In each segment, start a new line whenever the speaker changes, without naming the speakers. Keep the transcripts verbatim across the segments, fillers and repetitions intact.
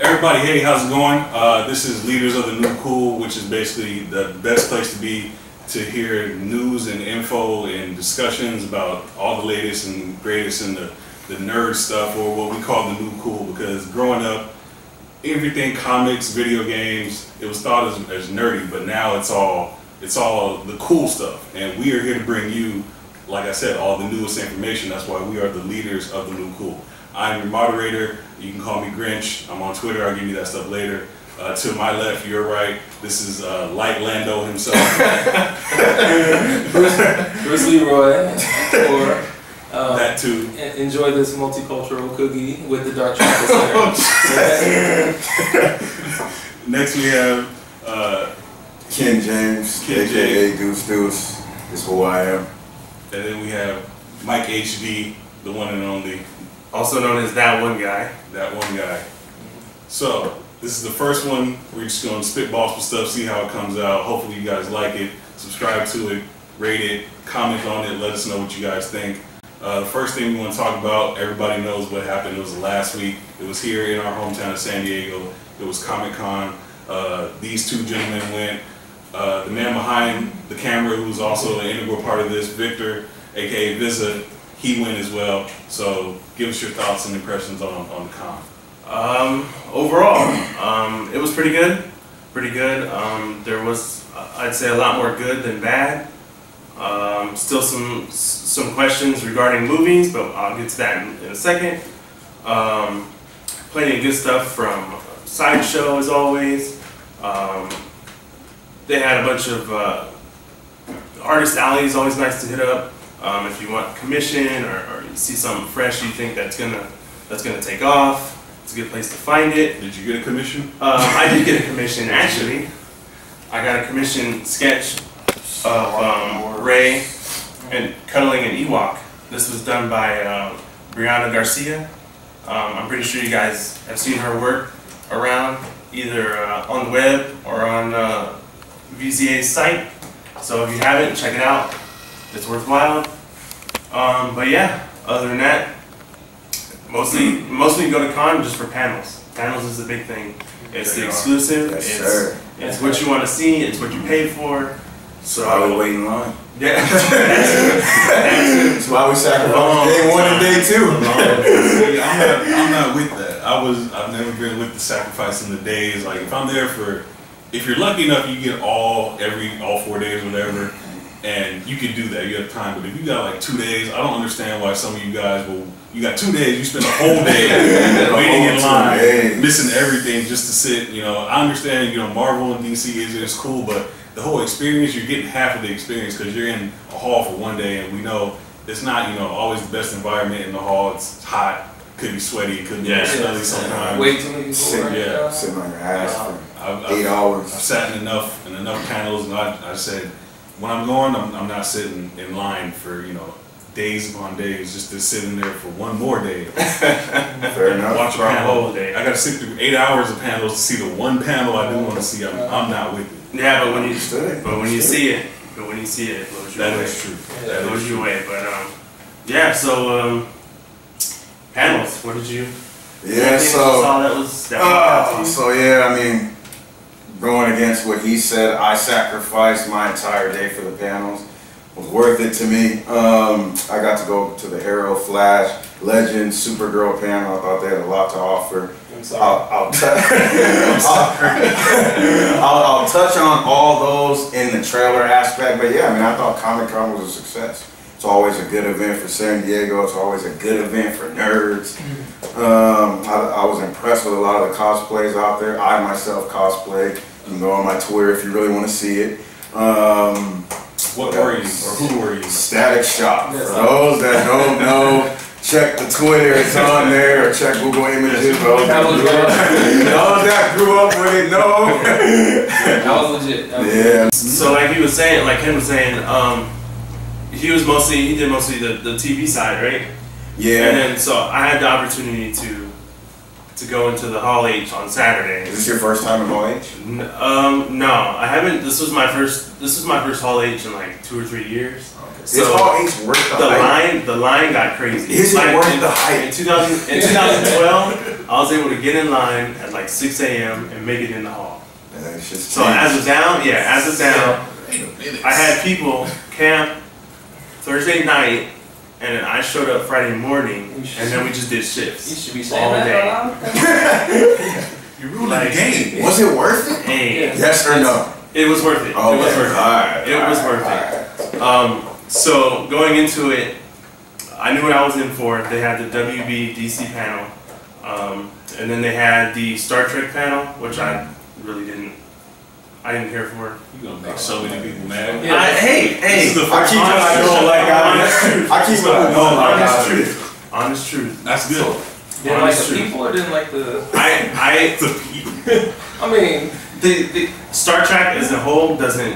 Everybody, hey, how's it going? Uh, this is Leaders of the New Cool, which is basically the best place to be to hear news and info and discussions about all the latest and greatest in the, the nerd stuff, or what we call the new cool, because growing up, everything comics, video games, it was thought as, as nerdy, but now it's all it's all the cool stuff. And we are here to bring you, like I said, all the newest information. That's why we are the leaders of the new cool. I'm your moderator. You can call me Grinch. I'm on Twitter. I'll give you that stuff later. Uh, to my left, you're right. This is uh, like Lando himself.
Bruce, Bruce Leroy. Or, um,
that too.
Enjoy this multicultural cookie with the dark chocolate syrup.
Next we have uh,
Kenn James,
Kenn
aka Goose Deuce, is who I am.
And then we have Mike H D, the one and only.
Also known as that one guy.
That one guy. So, this is the first one. We're just going to spitball some stuff, see how it comes out. Hopefully you guys like it. Subscribe to it, rate it, comment on it, let us know what you guys think. Uh, the first thing we want to talk about, everybody knows what happened. It was last week. It was here in our hometown of San Diego. It was Comic-Con. Uh, these two gentlemen went. Uh, the man behind the camera, who's also an integral part of this, Victor, aka Visa, he went as well. So give us your thoughts and impressions on, on the con.
Um, overall, um, it was pretty good. Pretty good. Um, there was, I'd say, a lot more good than bad. Um, still some some questions regarding movies, but I'll get to that in, in a second. Um, plenty of good stuff from Sideshow, as always. Um, they had a bunch of uh, artist alleys, always nice to hit up. Um, if you want commission or, or you see something fresh you think that's gonna that's gonna take off, it's a good place to find it.
Did you get a commission?
Um, I did get a commission, actually. I got a commission sketch of um, Ray and cuddling an Ewok. This was done by uh, Brianna Garcia. Um, I'm pretty sure you guys have seen her work around, either uh, on the web or on uh, V Z A's site. So if you haven't, check it out. It's worthwhile. Um, but yeah, other than that, mostly mostly go to con just for panels. Panels is the big thing. It's the exclusive.
Yes,
it's
sir.
it's what you want to see. It's what you paid for. So
I would wait in line.
Yeah.
That's why we sacrificed day one and day two.
See, I'm not, I'm not with that. I was I've never been with the sacrificing the days. Like if I'm there for, if you're lucky enough, you get all every all four days or whatever. And you can do that, you have time. But if you got like two days, I don't understand why some of you guys will, you got two days, you spend a whole day waiting in line, missing everything just to sit, you know. I understand, you know, Marvel and D C is, is cool, but the whole experience, you're getting half of the experience because you're in a hall for one day, and we know it's not, you know, always the best environment in the hall. It's hot, could be sweaty, it could be
yeah,
smelly
yeah,
sometimes.
Wait till you
Sit, yeah.
Sitting on your ass
uh,
for
I've,
eight
I've,
hours.
I've sat in enough, in enough panels, and I, I said, when I'm going, I'm, I'm not sitting in line for, you know, days upon days just to sit in there for one more day.
Fair enough.
Watch a
For a
panel.
whole day.
I got to sit through eight hours of panels to see the one panel I do want to see. I'm, I'm not with it.
Yeah, but when you
Understood.
but when you see it, but when you see it, it blows you
That
away.
is true.
It
That
blows
is
you
true.
away. But um, yeah. So um, panels. What did you?
Yeah,
anything
so,
you saw that was that
uh,
was
so yeah, I mean, going against what he said, I sacrificed my entire day for the panels. It was worth it to me. Um, I got to go to the Arrow, Flash, Legend, Supergirl panel. I thought they had a lot to offer.
I'm sorry.
I'll, I'll, t- I'll, I'll, I'll touch on all those in the trailer aspect, but yeah, I mean, I thought Comic-Con was a success. It's always a good event for San Diego. It's always a good event for nerds. Um, I, I was impressed with a lot of the cosplays out there. I myself cosplay. You can go on my Twitter if you really want to see it. Um,
What were you, or who were you?
Static Shock.
Yes,
For those that don't know, check the Twitter, it's on there, or check Google Images. Those that grew up, those that grew up with it know.
That was legit. That was
Yeah.
legit.
So like he was saying, like Ken was saying, um, he was mostly he did mostly the, the T V side, right?
Yeah.
And then so I had the opportunity to to go into the Hall H on Saturday.
Is this your first time in Hall H?
N- Um, no, I haven't. This was my first. This was my first Hall H in like two or three years.
Okay.
So
Is Hall H worth the
the
hype?
line, the line got crazy.
Is it
Like,
worth
in,
the hype?
In two thousand, in twenty twelve, I was able to get in line at like six A M and make it in the hall.
Yeah, it's just
So as of down, yeah, as of down,
Wait a minute.
I had people camp Thursday night, and then I showed up Friday morning, and then we just did
You
shifts
should be saying
all
that
day.
out loud.
You ruined
Like-
the game.
Was it worth it?
Hey,
Yes or no?
it was worth it.
Okay.
It was worth it.
Alright,
It was
alright,
worth it.
alright.
Um, so going into it, I knew what I was in for. They had the W B D C panel, um, and then they had the Star Trek panel, which I really didn't, I didn't care for.
You gonna make so many people mad.
Yeah.
I, hey, hey,
This is the
I
first
keep what I know like
honest
I
truth.
I keep what I know like
Honest
I
truth. Honest truth.
That's good.
Didn't like
Honest
the
truth.
people or didn't like the?
I, I,
The people.
I mean,
the, the Star Trek as a whole doesn't,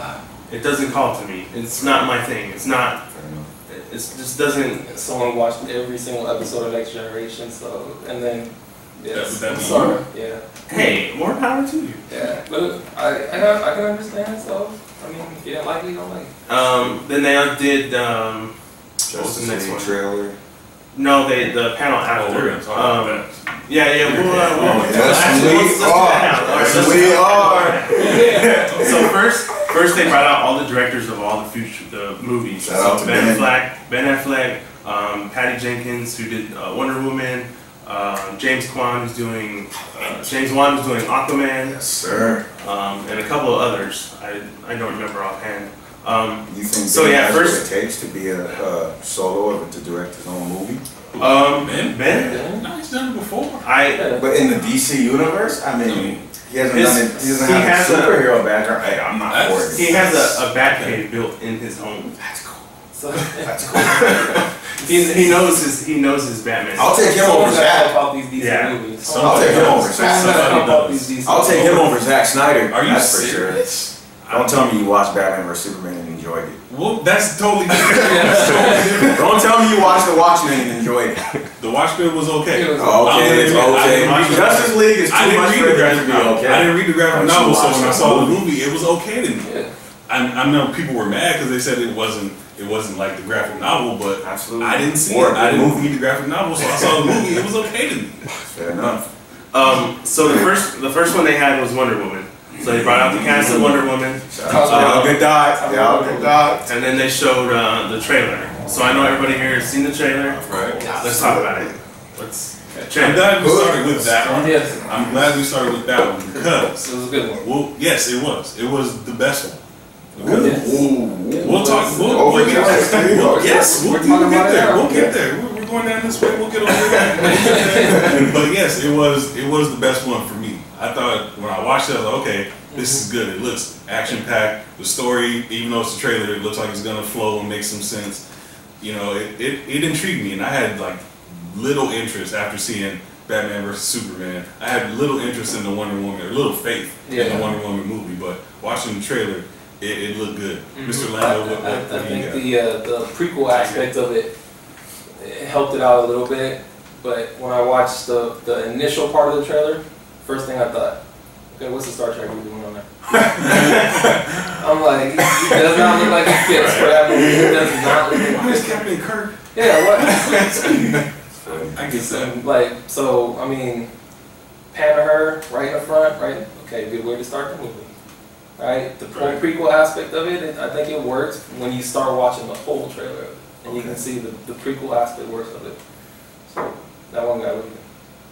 it doesn't call to me. It's not my thing. It's not. It just doesn't.
someone watched every single episode of Next Generation, so and then yes,
That- would that
I'm
be
sorry, yeah,
Hey, more power to you.
yeah. But I I, can- I can understand. So I mean, if you didn't like it, you don't like it.
Um, then they did. Um, what was
Just
the next
the
one?
trailer.
No, they the panel
Oh,
after.
we're gonna talk
um,
about
Yeah, yeah. We'll, uh, we'll,
Oh, yes,
actually,
we
let's- let's do
are.
that now. All right,
Yes,
let's-
we are.
Yeah. So first, first they brought out all the directors of all the future the movies.
Shout out
so
to
Ben
Ben.
Affleck, Ben Affleck, um, Patty Jenkins, who did uh, Wonder Woman. Uh, James Kwan, who's doing uh, James Wan, who's doing Aquaman,
Yes, sir.
um, and a couple of others. I I don't remember offhand. Um,
You think
So,
Ben
yeah,
has
first-
what it takes to be a uh, solo or to direct his own movie?
um,
Ben?
Ben,
Yeah.
No, he's done it before.
I
Yeah.
But in the D C universe, I mean, he hasn't
His-
done it. He doesn't
he
have
has
a
a-
superhero background. Hey, I'm not for
That's-
it.
he has a, a bat cave built in his home.
That's cool.
So
That's cool.
He, he knows his he knows his Batman.
I'll take him over
someone's gotta
Zack.
help out these D C
Yeah.
movies.
I'll take him over
Someone's
Zack.
gotta help
Somebody
out
does.
these D C.
I'll take him over Zack Snyder.
Are you
That's for sure.
serious?
Don't tell me you watched Batman versus Superman and enjoyed it.
Well, that's totally different. That's totally different.
Don't tell me you watched The Watchmen and enjoyed it.
The Watchmen was okay.
It was
Oh,
I
okay,
didn't
it's
read- I
okay.
didn't read the-
Justice League is
I
too
didn't
much
read
for
the
it to
graphic
be
novel.
okay.
I didn't read the graphic
Once you
novel, so
watch
when I
the
saw the
movie.
movie, it was okay to me.
Yeah.
I, I know people were mad because they said it wasn't it wasn't like the graphic novel, but
Absolutely.
I didn't see
Or
it. I
the
didn't
movie.
read the graphic novel, so I saw the movie. It was okay to me.
Fair enough.
Um, so the first the first one they had was Wonder Woman. So they brought out the cast of Wonder Woman,
Shout out to y'all good dots. Y'all good dots.
and then they showed uh, the trailer. So I know everybody here has seen the trailer.
Right.
Let's talk about it. Let's.
I'm
Trailer.
glad we started with that one.
Yes,
I'm glad we started with that one because
it was a good one.
well, yes, it was. It was the best one. Because
Yes.
Ooh.
we'll talk. We'll,
Over
we'll get
Christ, there you
there.
go.
We'll- Yes, we'll,
We're
we'll
talking
get
about it
there.
now.
We'll get there. We're, we're going down this way. We'll get over there. But yes, it was. It was the best one for me. I thought when I watched it, I was like, okay, this is good. It looks action packed. The story, even though it's a trailer, it looks like it's gonna flow and make some sense. You know, it, it, it intrigued me, and I had like little interest after seeing Batman versus Superman. I had little interest in the Wonder Woman, or little faith in
Yeah.
the Wonder Woman movie, but watching the trailer, it, it looked good.
Mhm.
Mister
I,
Lando, what, what,
I, I
what do you
think
got?
the uh, the prequel aspect of it, it helped it out a little bit. But when I watched the the initial part of the trailer, first thing I thought, okay, what's the Star Trek movie doing on there? I'm like, it does not look like it fits for that movie. It does not look like
Why
it
is
fits.
Captain Kirk?
Yeah, what?
I get that.
Like, so, I mean, pan to her, right in the front, right? Okay, good way to start the movie. Right? The whole
Right.
prequel aspect of it, it, I think it works when you start watching the whole trailer of it. And you can see the, the prequel aspect works of it. So, that one got really good.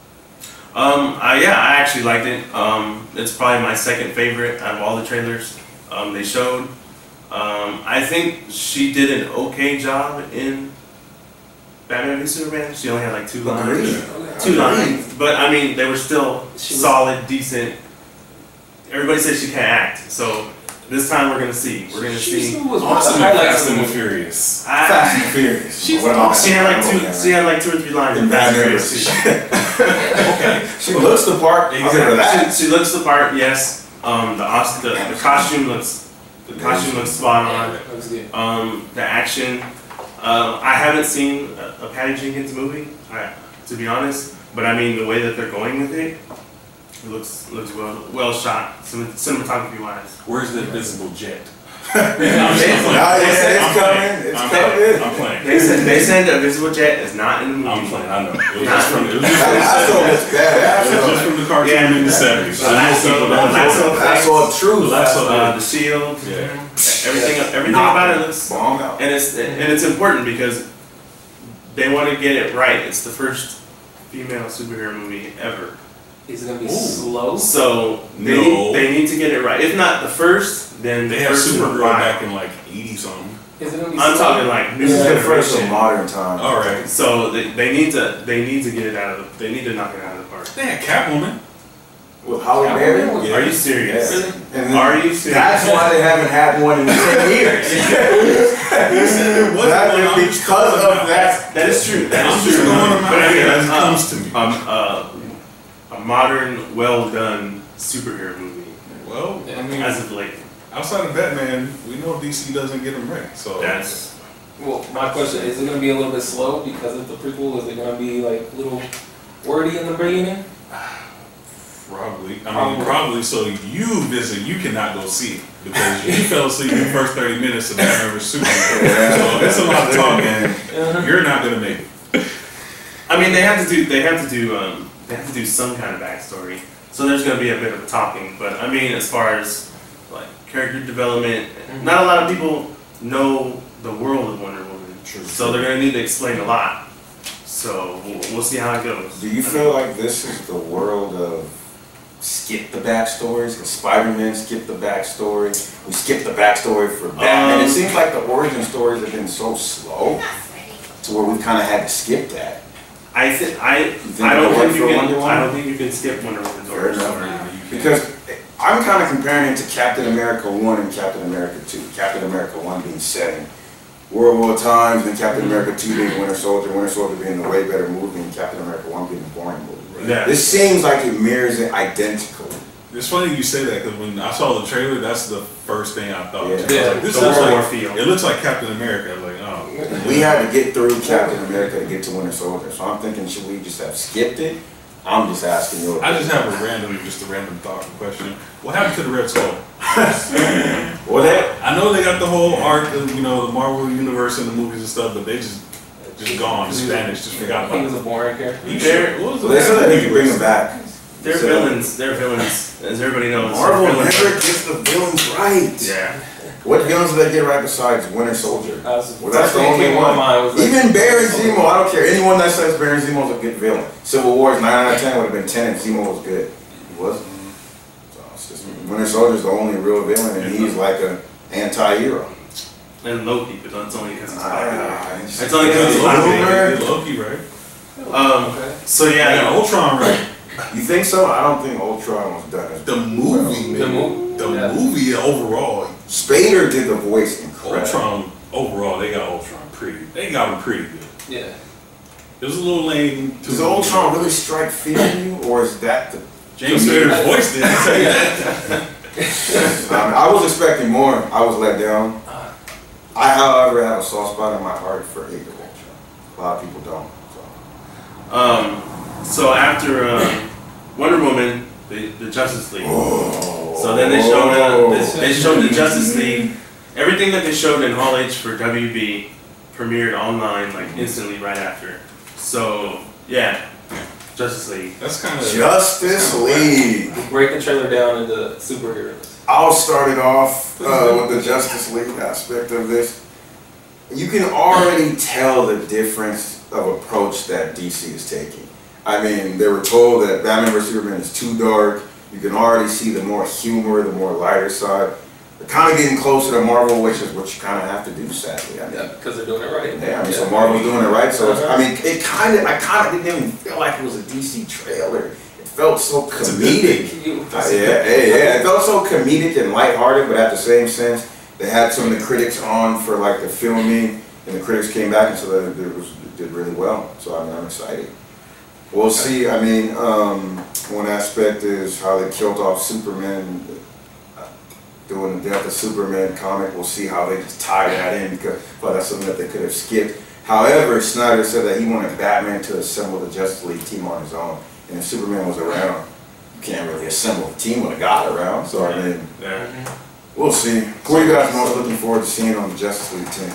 Um, I, yeah, I actually liked it. Um, it's probably my second favorite out of all the trailers um, they showed. Um, I think she did an okay job in Batman v Superman. She only had like two lines.
Agreed.
Two lines. But I mean, they were still
She was-
solid, decent. Everybody says she can't act. So this time we're going to see. We're going to
She
see.
still was one of the
Awesome in
highlights
Fast
of the
and the
movie.
Furious.
I-
Fast and Furious.
She's
What about
she had like two.
that?
She had like two or three lines.
In
in Fast and
Batman
Furious
versus-
two.
Okay.
She looks the part. I'll give her that.
She, she looks the part, yes. Um, the, os- the the costume looks the costume looks spot on.
That was good.
Um, the action. Uh, I haven't seen a, a Patty Jenkins movie, I, to be honest. But I mean, the way that they're going with it, it looks looks well well shot, cin- cinematography wise.
Where's the invisible jet? I'm
They-
Nah, yeah, it's
I'm
coming.
playing.
It's
I'm
coming.
playing. I'm playing.
They said they said the invisible jet is not in the movie.
I'm playing. I know. It was just from, it was just from the
I saw
seventies.
it's bad.
It was just from the cartoon
Yeah.
in the seventies.
The lasso, the lasso,
I saw true.
Lasso.
uh, the shield,
Yeah.
everything, everything
Knock
about
it.
it looks,
Bomb out.
and it's and it's important because they want to get it right. It's the first female superhero movie ever.
Is it gonna be
Ooh.
slow?
So they,
No.
need, they need to get it right. If not the first, then the
They had
first in a
Supergirl
while.
back in like eighty something.
Is it gonna be
I'm
slow?
talking like new
This is the first of
generation.
modern time.
All right.
So they, they need to they need to get it out of the, they need to knock it out of the park.
They had Catwoman.
With Holly
Catwoman
Berry.
was-
Yeah.
Are you serious?
Really?
And then
Are you serious?
that's why they haven't had one in ten years. That is because of that.
That is true. That
I'm
is
just
true.
going to my
But
head as it
uh,
comes to me.
um, uh, a modern, well done superhero movie
Well, I mean,
as of late.
outside of Batman, we know D C doesn't get them right. So
That's
Well, my question is: it gonna be a little bit slow because of the prequel? Is it gonna be like a little wordy in the beginning?
probably. I mean,
Probably.
probably. So you visit, you cannot go see it because you fell asleep in the first thirty minutes of Batman versus Superman.
Yeah.
So it's a lot of talking.
Uh-huh.
You're not gonna make it.
I mean, they have to do. They have to do. Um, they have to do some kind of backstory. So there's going to be a bit of talking. But I mean, as far as like character development, not a lot of people know the world of Wonder Woman.
True.
So they're going to need to explain a lot. So we'll, we'll see how it goes.
Do you feel like this is the world of skip the backstories? Because Spider-Man skipped the backstory. We skipped the backstory for Batman.
Um,
it seems like the origin stories have been so slow to where we've kind of had to skip that.
I think I.
think
I don't
it'll work
think you
for
can.
Wonder Woman?
I don't think you can skip Wonder Woman's
Fair
origin
enough.
story.
Because I'm kind of comparing it to Captain America one and Captain America two. Captain America one being set in World War times, and Captain America two being Winter Soldier, Winter Soldier being the way better movie, and Captain America one being the boring movie.
Yeah.
This seems like it mirrors it identically.
It's funny you say that because when I saw the trailer, that's the first thing I thought.
Yeah.
I was like, this
The
looks
World War
like,
feel.
it looks like Captain America. I was like, oh.
We had to get through Captain America to get to Winter Soldier, so I'm thinking, should we just have skipped it? I'm just asking you.
I just have a random, just a random thought and question. What happened to the Red Skull?
Well, that
I know they got the whole arc of, you know, the Marvel universe and the movies and stuff, but they just just gone, just vanished, just forgot
He
about
was
it.
a boring character.
You sure? What was the
well, they said that they could bring him back.
They're
So-
villains. They're villains, as everybody knows.
Marvel
They're
never
villains.
gets the villains right.
Yeah.
What villains did they get right besides Winter Soldier?
Uh, so
Well, that's
first
the
thing that
only
came to
one.
my mind was like-
Even Baron Zemo, I don't care. Anyone that says Baron Zemo is a good villain. Civil War's nine out of ten would have been ten if Zemo was good. He wasn't. So it's just, Winter Soldier's the only real villain, and he's like a anti-hero.
And Loki, but that's only because he's
Ah,
Spider-Man.
it's
It's only because he's
Loki,
Spider-Man.
they did Loki, right?
Um.
Okay.
So yeah.
Yeah, Ultron, right?
You think so? I don't think Ultron was done as
The movie,
The
man.
movie?
The
Yeah.
movie overall,
Spader did the voice incredible.
Ultron overall, they got Ultron pretty. They got him pretty good.
Yeah.
It was a little lame.
Does Ultron really strike fear in you, or is that the?
James Spader's voice did. I'll tell you that.
I, mean, I was expecting more. I was let down. I, however, have a soft spot in my heart for Age of Ultron. A lot of people don't. So.
Um. So after um, Wonder Woman, the, the Justice League.
Oh.
So then they showed uh, this, they showed the Justice League. Everything that they showed in Hall H for W B premiered online like instantly right after. So yeah, Justice League.
That's kind of
Justice League.
Break the trailer down into superheroes.
I'll start it off uh, with the Justice League aspect of this. You can already tell the difference of approach that D C is taking. I mean, they were told that Batman versus Superman is too dark. You can already see the more humor, the more lighter side. They're kind of getting closer to Marvel, which is what you kind of have to do, sadly. I mean,
Yeah, because they're doing it right.
yeah, I mean, so Marvel's doing it right. So it's, I mean, it kind of, I kind of didn't even feel like it was a D C trailer. It felt so comedic.
You-
Uh, yeah, yeah, yeah. It felt so comedic and lighthearted, but at the same sense, they had some of the critics on for like the filming, and the critics came back and said that it, was, it did really well. So I mean, I'm excited. We'll see. I mean, um, one aspect is how they killed off Superman, uh, doing the Death of Superman comic. We'll see how they just tie that in, because well, that's something that they could have skipped. However, Snyder said that he wanted Batman to assemble the Justice League team on his own, and if Superman was around, you can't really assemble a team with a god around. So I mean,
Yeah.
We'll see. Who are you guys most looking forward to seeing on the Justice League team?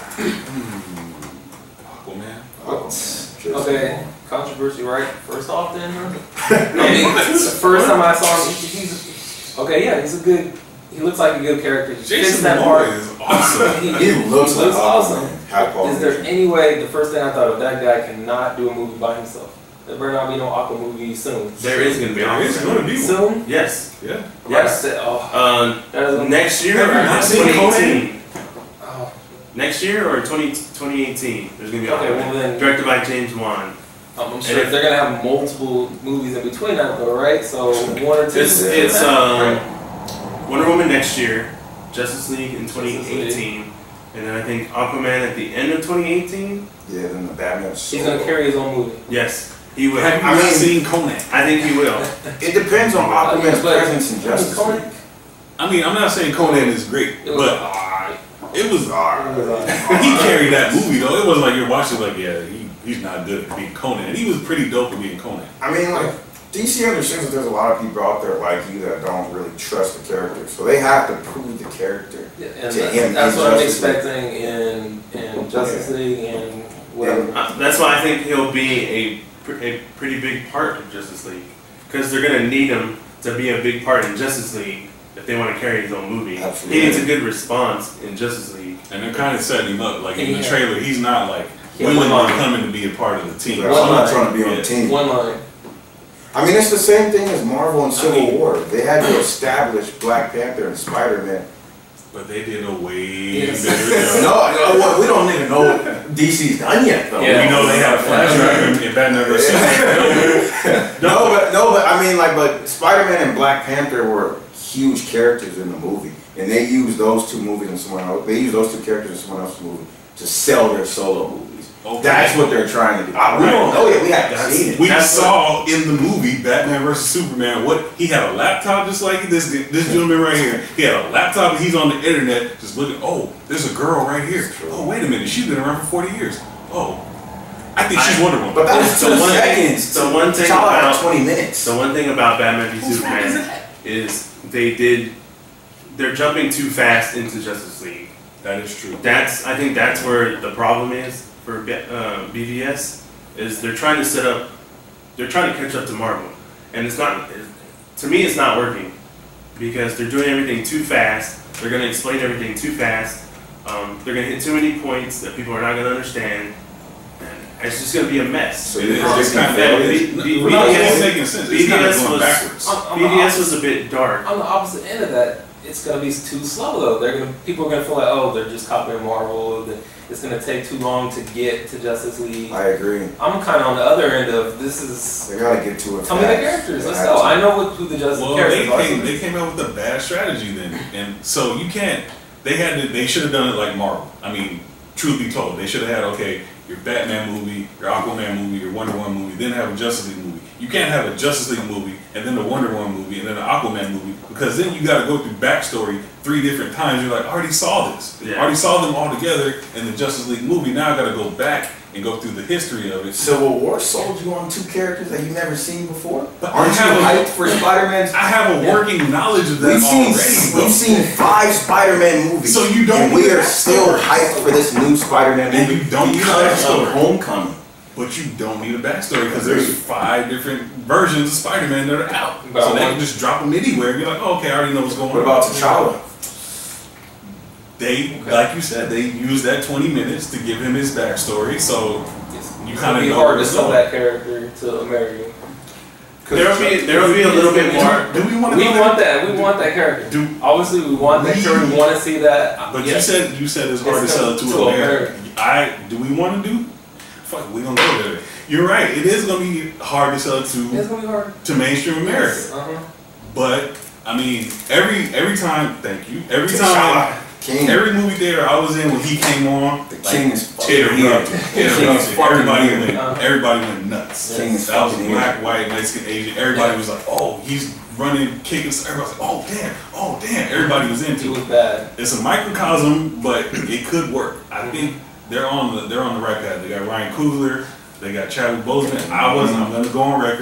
Aquaman.
Aquaman.
Okay, controversy, right? First off, then. I mean, the first time I saw him, he's okay. Yeah, he's a good. He looks like a good character. He fits
Jason
that
Momoa
part.
is awesome.
He,
He looks,
he
like
looks awesome.
High quality.
Is there any way? The first thing I thought of, that guy cannot do a movie by himself. There better not be no Aqua movie soon.
There is gonna be.
There is going to be one.
Soon?
Yes.
Yeah.
Yes.
Oh,
Um,
that is gonna-
next year
Have you
or
not seen
twenty eighteen?
Oh,
Next year or twenty, twenty eighteen? There's gonna be
Okay,
Aquaman.
well then-
Directed by James Wan.
I'm sure they're gonna have multiple movies in between that though, right? So one or two.
It's it's um Wonder Woman next year, Justice League in twenty eighteen, and then I think Aquaman at the end of twenty eighteen.
Yeah, then the Batman.
He's gonna carry his own movie.
Yes, he will.
Have you
I
not
mean-
seen Conan?
I think he will.
It depends on Aquaman's
But-
presence in Justice League.
Conan-
I mean, I'm not saying Conan is great,
It was
but
alright.
it was
It was alright.
he carried that movie though. It wasn't like you're watching like, yeah, he, he's not good at being Conan. And he was pretty dope at being Conan.
I mean, like, D C understands that there's a lot of people out there like you that don't really trust the character, so they have to prove the character.
Yeah, and
To
that's,
him
that's
in
what I'm
Justice League.
expecting in in Justice League and whatever.
Uh, that's why I think he'll be a, pr- a pretty big part of Justice League, because they're gonna need him to be a big part in Justice League if they want to carry his own movie.
Absolutely.
He needs a good response in Justice League.
And they're kind of setting him up. Like in the
Yeah.
trailer, he's not like
Yeah,
willingly
one line.
coming to be a part of the team.
I'm
One
not
line.
trying to be on
Yeah.
the team.
One line.
I mean, it's the same thing as Marvel and Civil
mean-
War. They had to establish Black Panther and Spider-Man.
But they did a way
Yes.
better
No,
job.
no, well, we don't even know what D C's done yet, though.
Yeah.
We know they had a flashback in Batman versus Superman.
No, but no, but I mean, like, but Spider-Man and Black Panther were huge characters in the movie, and they used those two movies and someone else. They used those two characters in someone else's movie to sell their solo movies.
Okay.
That's what they're trying to do. I, we don't know yet. We haven't
That's-
seen it.
We
That's
saw in the movie Batman versus Superman what he had a laptop just like this this gentleman right here. He had a laptop and he's on the internet just looking. Oh, there's a girl right here. Oh, wait a minute, she's been around for forty years. Oh, I think she's
I-
Wonder Woman.
But that was
The
two
one-
seconds.
the one thing
Child had
about-
twenty minutes.
So one thing about Batman v
Whose fault is
Superman
that?
is they did they're jumping too fast into Justice League.
That is true.
That's I think that's where the problem is for B- uh, B V S is they're trying to set up they're trying to catch up to Marvel, and it's not to me it's not working because they're doing everything too fast. They're going to explain everything too fast. Um, they're going to hit too many points that people are not going to understand. And it's just going to be a mess.
It is.
Oh,
It's kind of
yeah,
it's,
B- B-
we're not
B V S
making sense. It's kind of going
was-
backwards.
I'm- I'm
B V S
the
was a bit dark.
On the opposite end of that, it's gonna be too slow though. They're gonna people are gonna feel like, oh, they're just copying Marvel. that It's gonna take too long to get to Justice League.
I agree.
I'm kind of on the other end of this is.
They gotta get to it.
Tell me the
fast.
characters.
They
Let's
have
go.
to.
I know what who the Justice
Well, they
characters are.
came, they came out with a bad strategy then, and so you can't. They had to. They should have done it like Marvel. I mean, truth be told, they should have had okay, your Batman movie, your Aquaman movie, your Wonder Woman movie, then have a Justice League movie. You can't have a Justice League movie and then a Wonder Woman movie and then an Aquaman movie because then you got to go through backstory three different times. You're like, I already saw this.
Yeah.
I already saw them all together in the Justice League movie. Now I got to go back and go through the history of it.
Civil War sold you on two characters that you've never seen before.
But
Aren't you
I have
hyped for Spider-Man?
I have a working knowledge of that
We've seen
already. bro.
we've seen five Spider-Man movies.
So you don't
and we
need
are
that
still
story.
hyped for this new Spider-Man
And
movie
you don't need that
because
story.
of Homecoming.
But you don't need a backstory because there's five different versions of Spider-Man that are out.
But
so they
one-
can just drop them anywhere. You're like, oh, okay, I already know what's going
What
on.
about T'Challa?
They,
Okay.
like you said, they used that twenty minutes to give him his backstory. So you
It's
kind
gonna
of
be
know
hard
where
to
it's
sell
going.
that character to America.
There'll be there'll be a little bit more.
Do we want to?
We want that. We want that character.
Do,
Obviously, we want that
We-
character. We want to see that.
but
Yes.
you said you said it's hard
It's
to sell it to,
to
America. I do we want to do? Fuck, we gonna go there. You're right. It is gonna be hard to sell it
it's
to
gonna be hard.
to mainstream America.
Yes, uh-huh.
But I mean, every every time, thank you. Every time,
T'Challa, King.
every movie theater I was in when he came on,
The
like,
King is
tear
fucking
it up.
here.
Tear
The King
it
is
up.
fucking
Everybody
here.
went,
Uh-huh.
everybody went nuts.
King is
That was
fucking
black,
here.
white, Mexican, Asian. Everybody was like, oh, he's running, kicking. So everybody was like, oh damn, oh damn. Everybody was
It
into
was
it.
bad.
It's a microcosm, but it could work. I think they're on the they're on the right path. They got Ryan Coogler. They got Chadwick Boseman. I wasn't. I'm gonna go on record.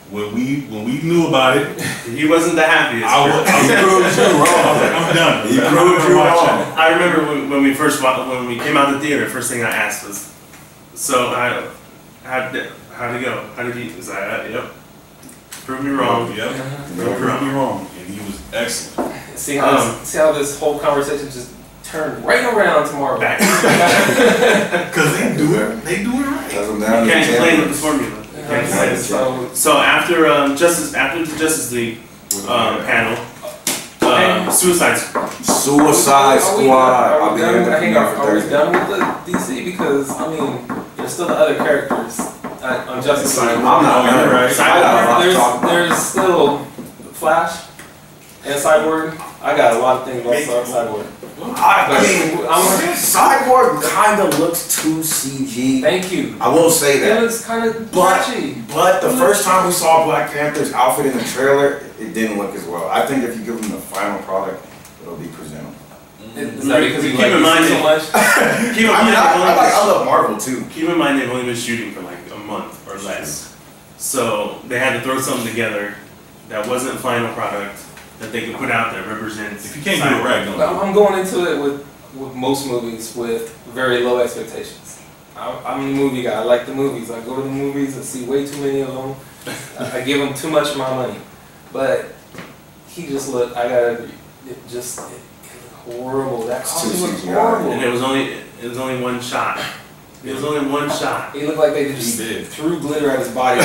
when we when we knew about it,
He wasn't the happiest.
I was, I was proved you wrong. I was like, I'm done.
He
I'm
proved
not
you
watching
wrong.
it.
I remember when, when we first wa- when we came out of the theater. First thing I asked was, "So I, how did how did it go? How did he?" Was I, uh, "Yep, prove me wrong."
Yep.
Prove me
Proved
wrong.
me wrong, and he was excellent.
See how
Um,
this, see how this whole conversation just turned right around to Marvel.
Back.
Because they do it. They do it right.
Doesn't down
You
to
can't
the
complain with
cameras.
the formula. You can't
Yeah,
complain.
so
So after um, Justice after the Justice League um, panel, um, Suicide Squad.
Suicide
Are we
Squad.
done-
I'll
Are
be
we
here
done? I think
for
are, are we
Thursday.
done with the D C? Because I mean, there's still the other characters uh, on Justice League.
I'm not
Oh, you're right.
I got a lot to
There's
talk about.
there's still Flash and Cyborg. I got a lot of things about Cyborg.
I, I mean,
I'm-
Cyborg kind of looks too C G.
Thank you.
I will say
It
that.
looks kind of
But,
patchy.
but the first time we saw Black Panther's outfit in the trailer, it didn't look as well. I think if you give him the final product, it'll be presentable.
Is that because you
Keep
like
in mind
D C so
that-
much?
Keep in
I
mind
mean, I,
they've only
I, like, I
been-
love Marvel too.
keep in mind they've only been shooting for like a month or less, so they had to throw something together that wasn't final product that they could put out there represents.
If you can't do it right, don't
Well,
do it.
I'm going into it with, with most movies with very low expectations. I, I'm a movie guy. I like the movies. I go to the movies and see way too many of them. I, I give them too much of my money. But he just looked, I gotta agree, it just, it, it looked horrible. That
It's too
costume was
C G I.
horrible.
And it was only it was only one shot. It was only one shot.
He looked like they just
He did.
threw glitter at his body.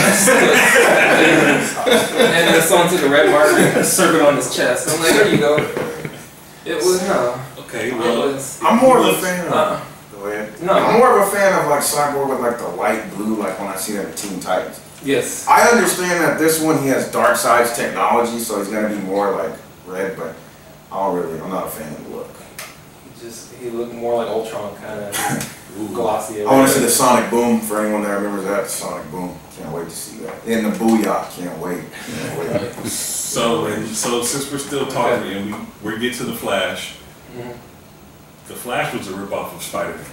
And then someone took a red marker and circled on his chest. I'm like, there you go. It was, no.
Okay,
It
well,
was,
I'm more of a fan of.
uh,
Go ahead.
No.
I'm more of a fan of like Cyborg with like the light blue, like when I see them in Teen Titans.
yes.
I understand that this one he has dark side's technology, so he's gonna be more like red, but I don't really, I'm not a fan of the look.
He just, he looked more like Ultron, kind of
ooh.
glossy.
I want to see the Sonic Boom. For anyone that remembers that, the Sonic Boom. Can't wait to see that. And the Booyah, can't wait. Can't wait.
So, and so since we're still talking and we we get to the Flash,
Mhm.
the Flash was a ripoff of Spider-Man.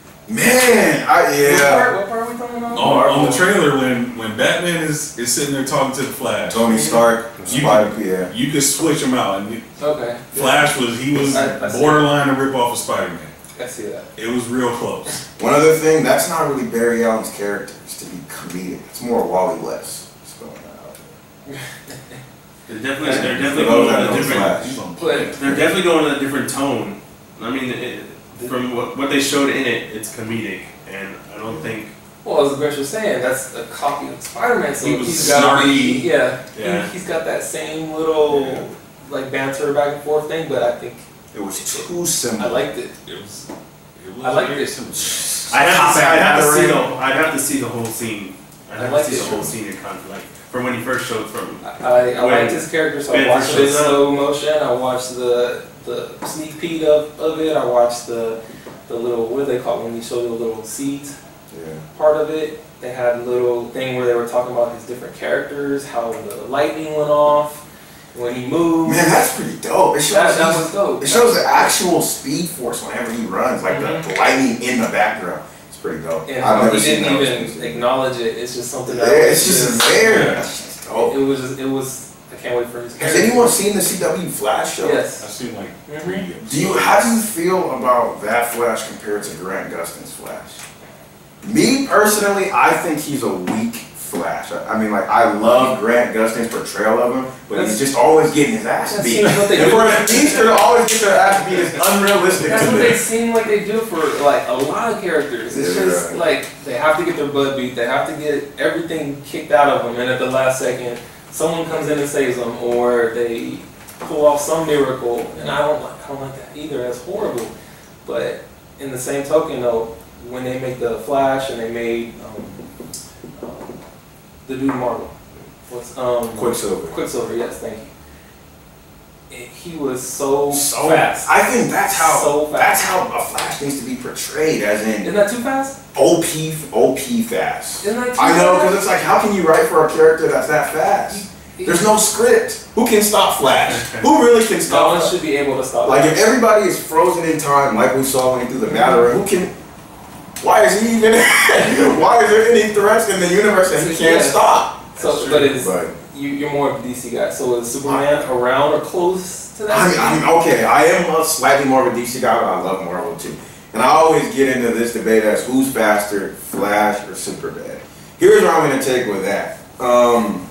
Man, I
What
yeah.
part, what part are we talking about?
On, on the trailer, when when Batman is, is sitting there talking to the Flash,
Tony Stark,
You-
Spider, yeah.
you could switch them out. And
Okay.
Flash was he was
I- I see.
borderline a ripoff of Spider-Man.
I see that.
It was real close.
One other thing, that's not really Barry Allen's character. It's to be comedic. It's more Wally West. Just throwing that out there.
They're definitely they're
For
definitely
those
going
that
in a
know
different.
Flash.
He's on
But
They're definitely going in a different tone. I mean, it, from what, what they showed in it, it's comedic, and I don't think.
well, as the Grinch was saying, that's a copy of Spider-Man, so
He was
he's got to be,
snarky.
yeah,
Yeah.
He, he's got that same little
Yeah.
like banter back and forth thing. But I think
It was too simple.
I liked it.
It was. It was
I like
very
this.
simple.
I have to, see, I have to see
Ring.
the I'd have to see the whole scene. I'd
I
have
like
to see
this
the whole
show.
scene in conflict, like from when he first showed from.
I, I
When
liked his character, so I
Ben
watched it in
shows up.
slow motion. I watched the the sneak peek of, of it. I watched the the little, what do they call it when you show the little seeds
Yeah.
part of it. They had a little thing where they were talking about his different characters, how the lightning went off when he moved.
Man, that's pretty dope. It shows,
that, that
he's-
was dope.
it shows the actual speed force whenever he runs, like
Mhm.
the, the lightning in the background. It's pretty dope.
And
I've
how
never
he
seen
didn't
that
even
before.
acknowledge it. It's just something
Yeah,
that was
it's just there. That's just dope.
It was just, it was. I can't wait for his.
Has
character.
anyone seen the C W Flash show?
Yes.
I've seen like
Mhm.
three episodes.
Do you? How do you feel about that Flash compared to Grant Gustin's Flash? Me personally, I think he's a weak Flash. I, I mean, like I love Grant Gustin's portrayal of him, but
That's-
he's just always getting his ass
that
beat.
seems what they
And
do.
for an Easter to always get their ass beat is unrealistic
That's
to
what
me.
they seem like they do for like a lot of characters. It's
Yeah.
just like they have to get their butt beat. They have to get everything kicked out of them, and at the last second, someone comes in and saves them, or they pull off some miracle. And I don't like, I don't like that either. That's horrible. But in the same token, though, when they make the Flash and they made um, um, the dude Marvel, what's um
Quicksilver.
Quicksilver? Yes, thank you. It, he was so,
So
fast.
I think that's how
So fast.
that's how a Flash needs to be portrayed, as
Isn't
in
that too fast?
O P O P fast.
Isn't that too
I know,
fast?
because it's like, how can you write for a character that's that fast? There's no script. Who can stop Flash? Who really can
No
stop
one
Flash?
should be able to stop.
Like
him.
if everybody is frozen in time, like we saw when he threw the matter, who can? Why is he even? Why is there any threats in the universe that he can't
Yeah.
stop?
So, but it's
But
you, you're more of a D C guy. So is Superman around or close to that?
I mean, I mean, okay, I am a slightly more of a D C guy, but I love Marvel too. And I always get into this debate as who's faster, Flash or Superman. Here's where I'm going to take with that. Um,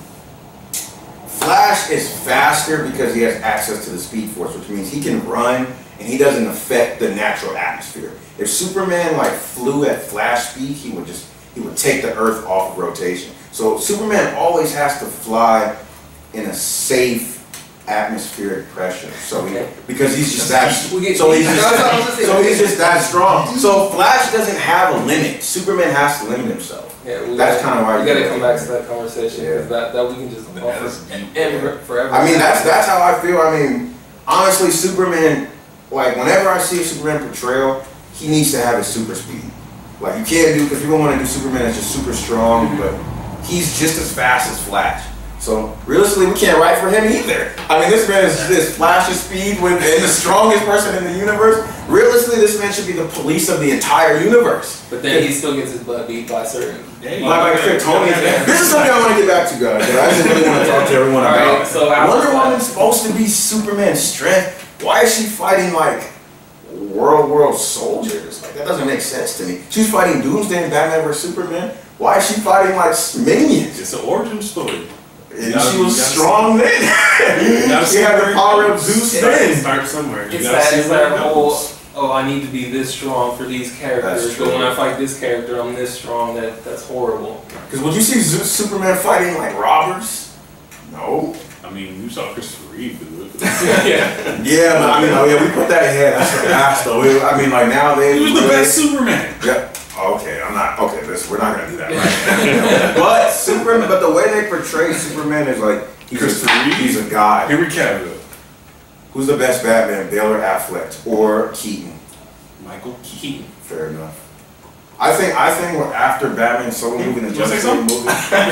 Flash is faster because he has access to the Speed Force, which means he can run and he doesn't affect the natural atmosphere. If Superman like flew at Flash speed, he would just he would take the Earth off of rotation. So Superman always has to fly in a safe atmospheric pressure. So he, because he's just that so he's just, so he's just that strong. So Flash doesn't have a limit. Superman has to limit himself.
Yeah, we
that's kind of why
we
you
gotta come back to that conversation because
yeah.
that, that we can just offer and, and forever.
I mean, that's that's how I feel. I mean, honestly, Superman, like whenever I see a Superman portrayal, he needs to have his super speed. Like you can't do, because people want to do Superman that's just super strong, mm-hmm. but he's just as fast as Flash. So realistically, we can't write for him either. I mean, this man is this Flash's speed with and the strongest person in the universe. Realistically, this man should be the police of the entire universe.
But then he still gets his butt beat by certain.
Like, like Kryptonian. This is something I want to get back to, guys. But I just really want to talk to everyone
All
about.
Right, so
Wonder Woman's supposed to be Superman's strength. Why is she fighting like world world soldiers? Like that doesn't make sense to me. She's fighting Doomsday and Batman versus Superman. Why is she fighting like minions?
It's an origin story.
And gotta, she was strong then. She had the power of Zeus then.
Start somewhere.
It's that, it's that whole, oh, I need to be this strong for these characters, but when I fight this character, I'm this strong. That That's horrible.
Because would you see Zeus, Superman fighting like robbers? No.
I mean, you saw Christopher Reeve do it.
yeah.
Yeah, but I mean, oh yeah, we put that ahead. That's the past though. I mean, like nowadays.
He was the best Superman.
Yeah. Okay, I'm not. Okay, this we're not gonna do that right now. But Superman, but the way they portray Superman is like he's a, he's a god.
Henry Cavill.
Who's the best Batman, Bale or Affleck or Keaton?
Michael Keaton.
Fair enough. I think I think after Batman solo movie and the Justice League movie,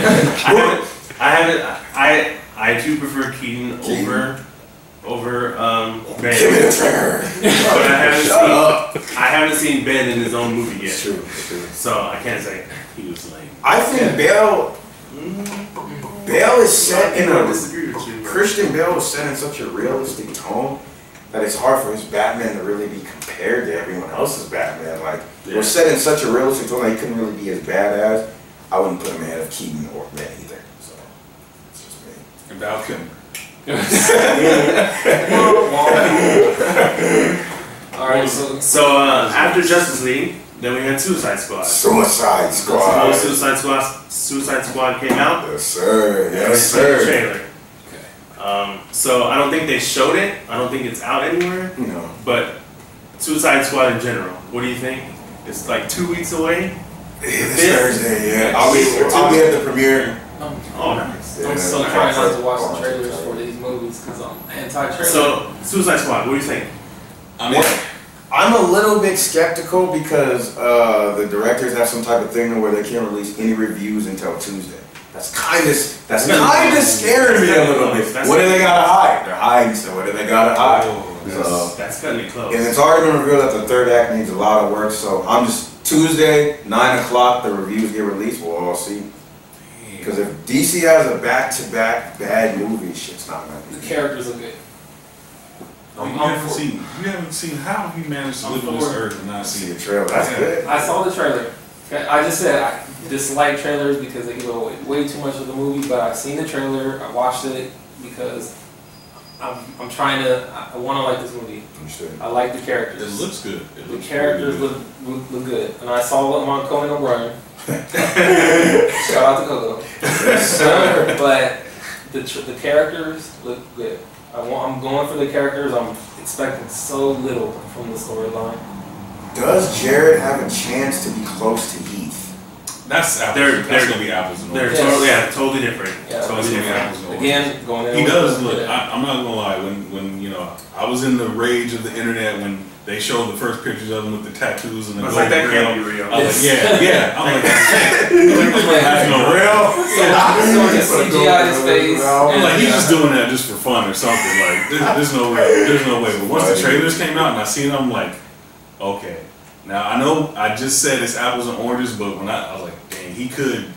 I haven't, I haven't, I I do prefer Keaton, Keaton. over. Over um, Ben.
Give me the trigger.
But I haven't seen I haven't seen Ben in his own movie yet.
It's true, it's true.
So I can't say
he was lame.
I think yeah. Bale mm, Bale is set in a
disagree with you,
Christian Bale is set in such a realistic tone that it's hard for his Batman to really be compared to everyone else's Batman. Like yeah. we're set in such a realistic tone that he couldn't really be as badass. I wouldn't put him ahead of Keaton or Ben either. So it's just me.
And Val Kilmer.
Alright, so
so uh, after Justice League, then we had Suicide Squad.
Suicide Squad.
So Suicide Squad. Suicide Squad came out.
Yes, sir. Yes,
and
sir.
Trailer. Okay. Um, so I don't think they showed it. I don't think it's out anywhere.
No.
But Suicide Squad in general, what do you think? It's like two weeks away.
Yeah, this Thursday. Yeah, I'll be. I'll be at the premiere.
Oh, nice.
I'm so trying not to watch the trailers for these movies because I'm anti-trailer.
So, Suicide Squad, what do you think?
I mean,
I'm a little bit skeptical because uh, the directors have some type of thing where they can't release any reviews until Tuesday. That's kind of that's kind of scaring me a little bit. What do they gotta hide? They're hiding stuff. What do they gotta hide?
Oh, so, that's cutting it close.
And it's already been revealed that the third act needs a lot of work. So I'm just Tuesday, nine o'clock. The reviews get released. We'll all see. Because if D C has a back-to-back bad movie, shit's not gonna be.
The characters are good.
Oh, you haven't seen. You haven't seen how he managed to live on this earth and not see
the trailer. That's good.
I saw the trailer. I just said I dislike trailers because they give away way too much of the movie. But I've seen the trailer. I watched it because I'm I'm trying to. I want to like this movie.
Understood.
I like the characters.
It looks good. It
the
looks
characters
really
look, look look good, and I saw them on Conan O'Brien. Shout out to Coco. uh, but the tr the characters look good. I want. I'm going for the characters. I'm expecting so little from the storyline.
Does Jared have a chance to be close to Heath?
That's apples.
They're,
That's
they're
gonna be apples and
They're
oranges.
totally, yeah, totally different.
Yeah,
totally different.
Again, going in.
He does look. I, I'm not gonna lie. When when you know, I was in the rage of the internet when they showed the first pictures of him with the tattoos and the
I was
gold
like, that
grill.
can't be real.
I was like, yeah, yeah. I'm like, that's no real.
So just C G I his face.
I'm like, he's just doing that just for fun or something. Like, there's, there's no way. There's no way. But once the trailers came out and I seen them, I'm like, okay. Now I know I just said it's apples and oranges, but when I, I was like, dang, he could,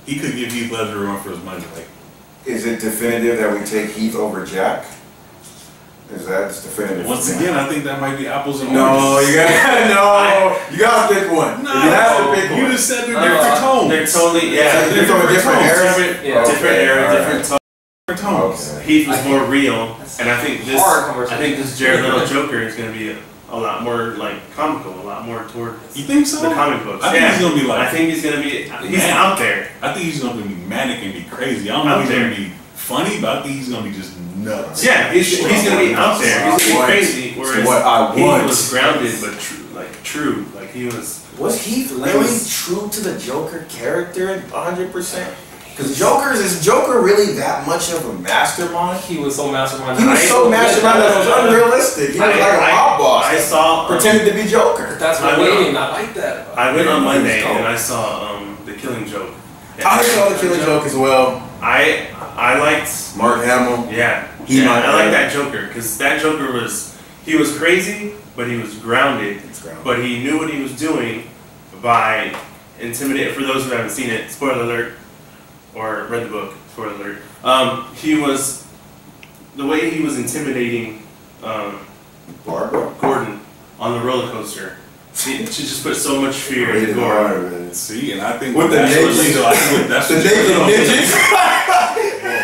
he could give Heath Ledger a run for his money. Like,
is it definitive that we take Heath over Jack? Is that just definitive?
Once again, I think that might be apples and
no,
oranges.
you gotta no, you gotta pick one.
No,
you have to pick
you
one.
just said they're
No,
different tones.
They're totally yeah.
They're from a different
tones.
era.
Different,
Yeah.
different
Okay,
era,
all
different tone.
Different tones.
Okay.
Heath was
I
more real,
That's
and I think this.
hard
I
conversation.
think this Jared Leto Joker is going to be a, a lot more like comical, a lot more toward
You think so?
the comic books.
I think
yeah.
he's gonna be like.
I think he's going to be. He's
Man.
out there.
I think he's gonna be manic and be crazy. I don't know
Out
if he's
there.
gonna be funny, but I think he's gonna be just nuts.
Yeah, he's, he's going to be out there. He's going to be crazy. Whereas
what I
he
want.
was grounded, but true, like true, like he was.
Was Heath really true to the Joker character one hundred percent? Because Joker's is Joker really that much of a mastermind?
He was so mastermind.
He was so mastermind that it was unrealistic. He was
I-
like a
I-
mob boss.
I saw. Um,
pretended to be Joker.
That's
I
what
went
waiting.
on-
I like that.
I went on Monday
Dope.
and I saw um, the Killing Joke.
I saw the Killing Joke as well.
I I liked.
Mark Hamill.
Yeah,
He
yeah
might-
I like that Joker because that Joker was he was crazy, but he was grounded. But he knew what he was doing by intimidating. For those who haven't seen it, spoiler alert, or read the book, spoiler alert. Um, he was the way he was intimidating um,
Barbara.
Gordon on the roller coaster. She, she just put so much fear in
Rated
Gordon.
R, man.
See, and I think
With the
that's what
ninjas.
Lando- I think that's
The
what
naked
Lando-
ninjas.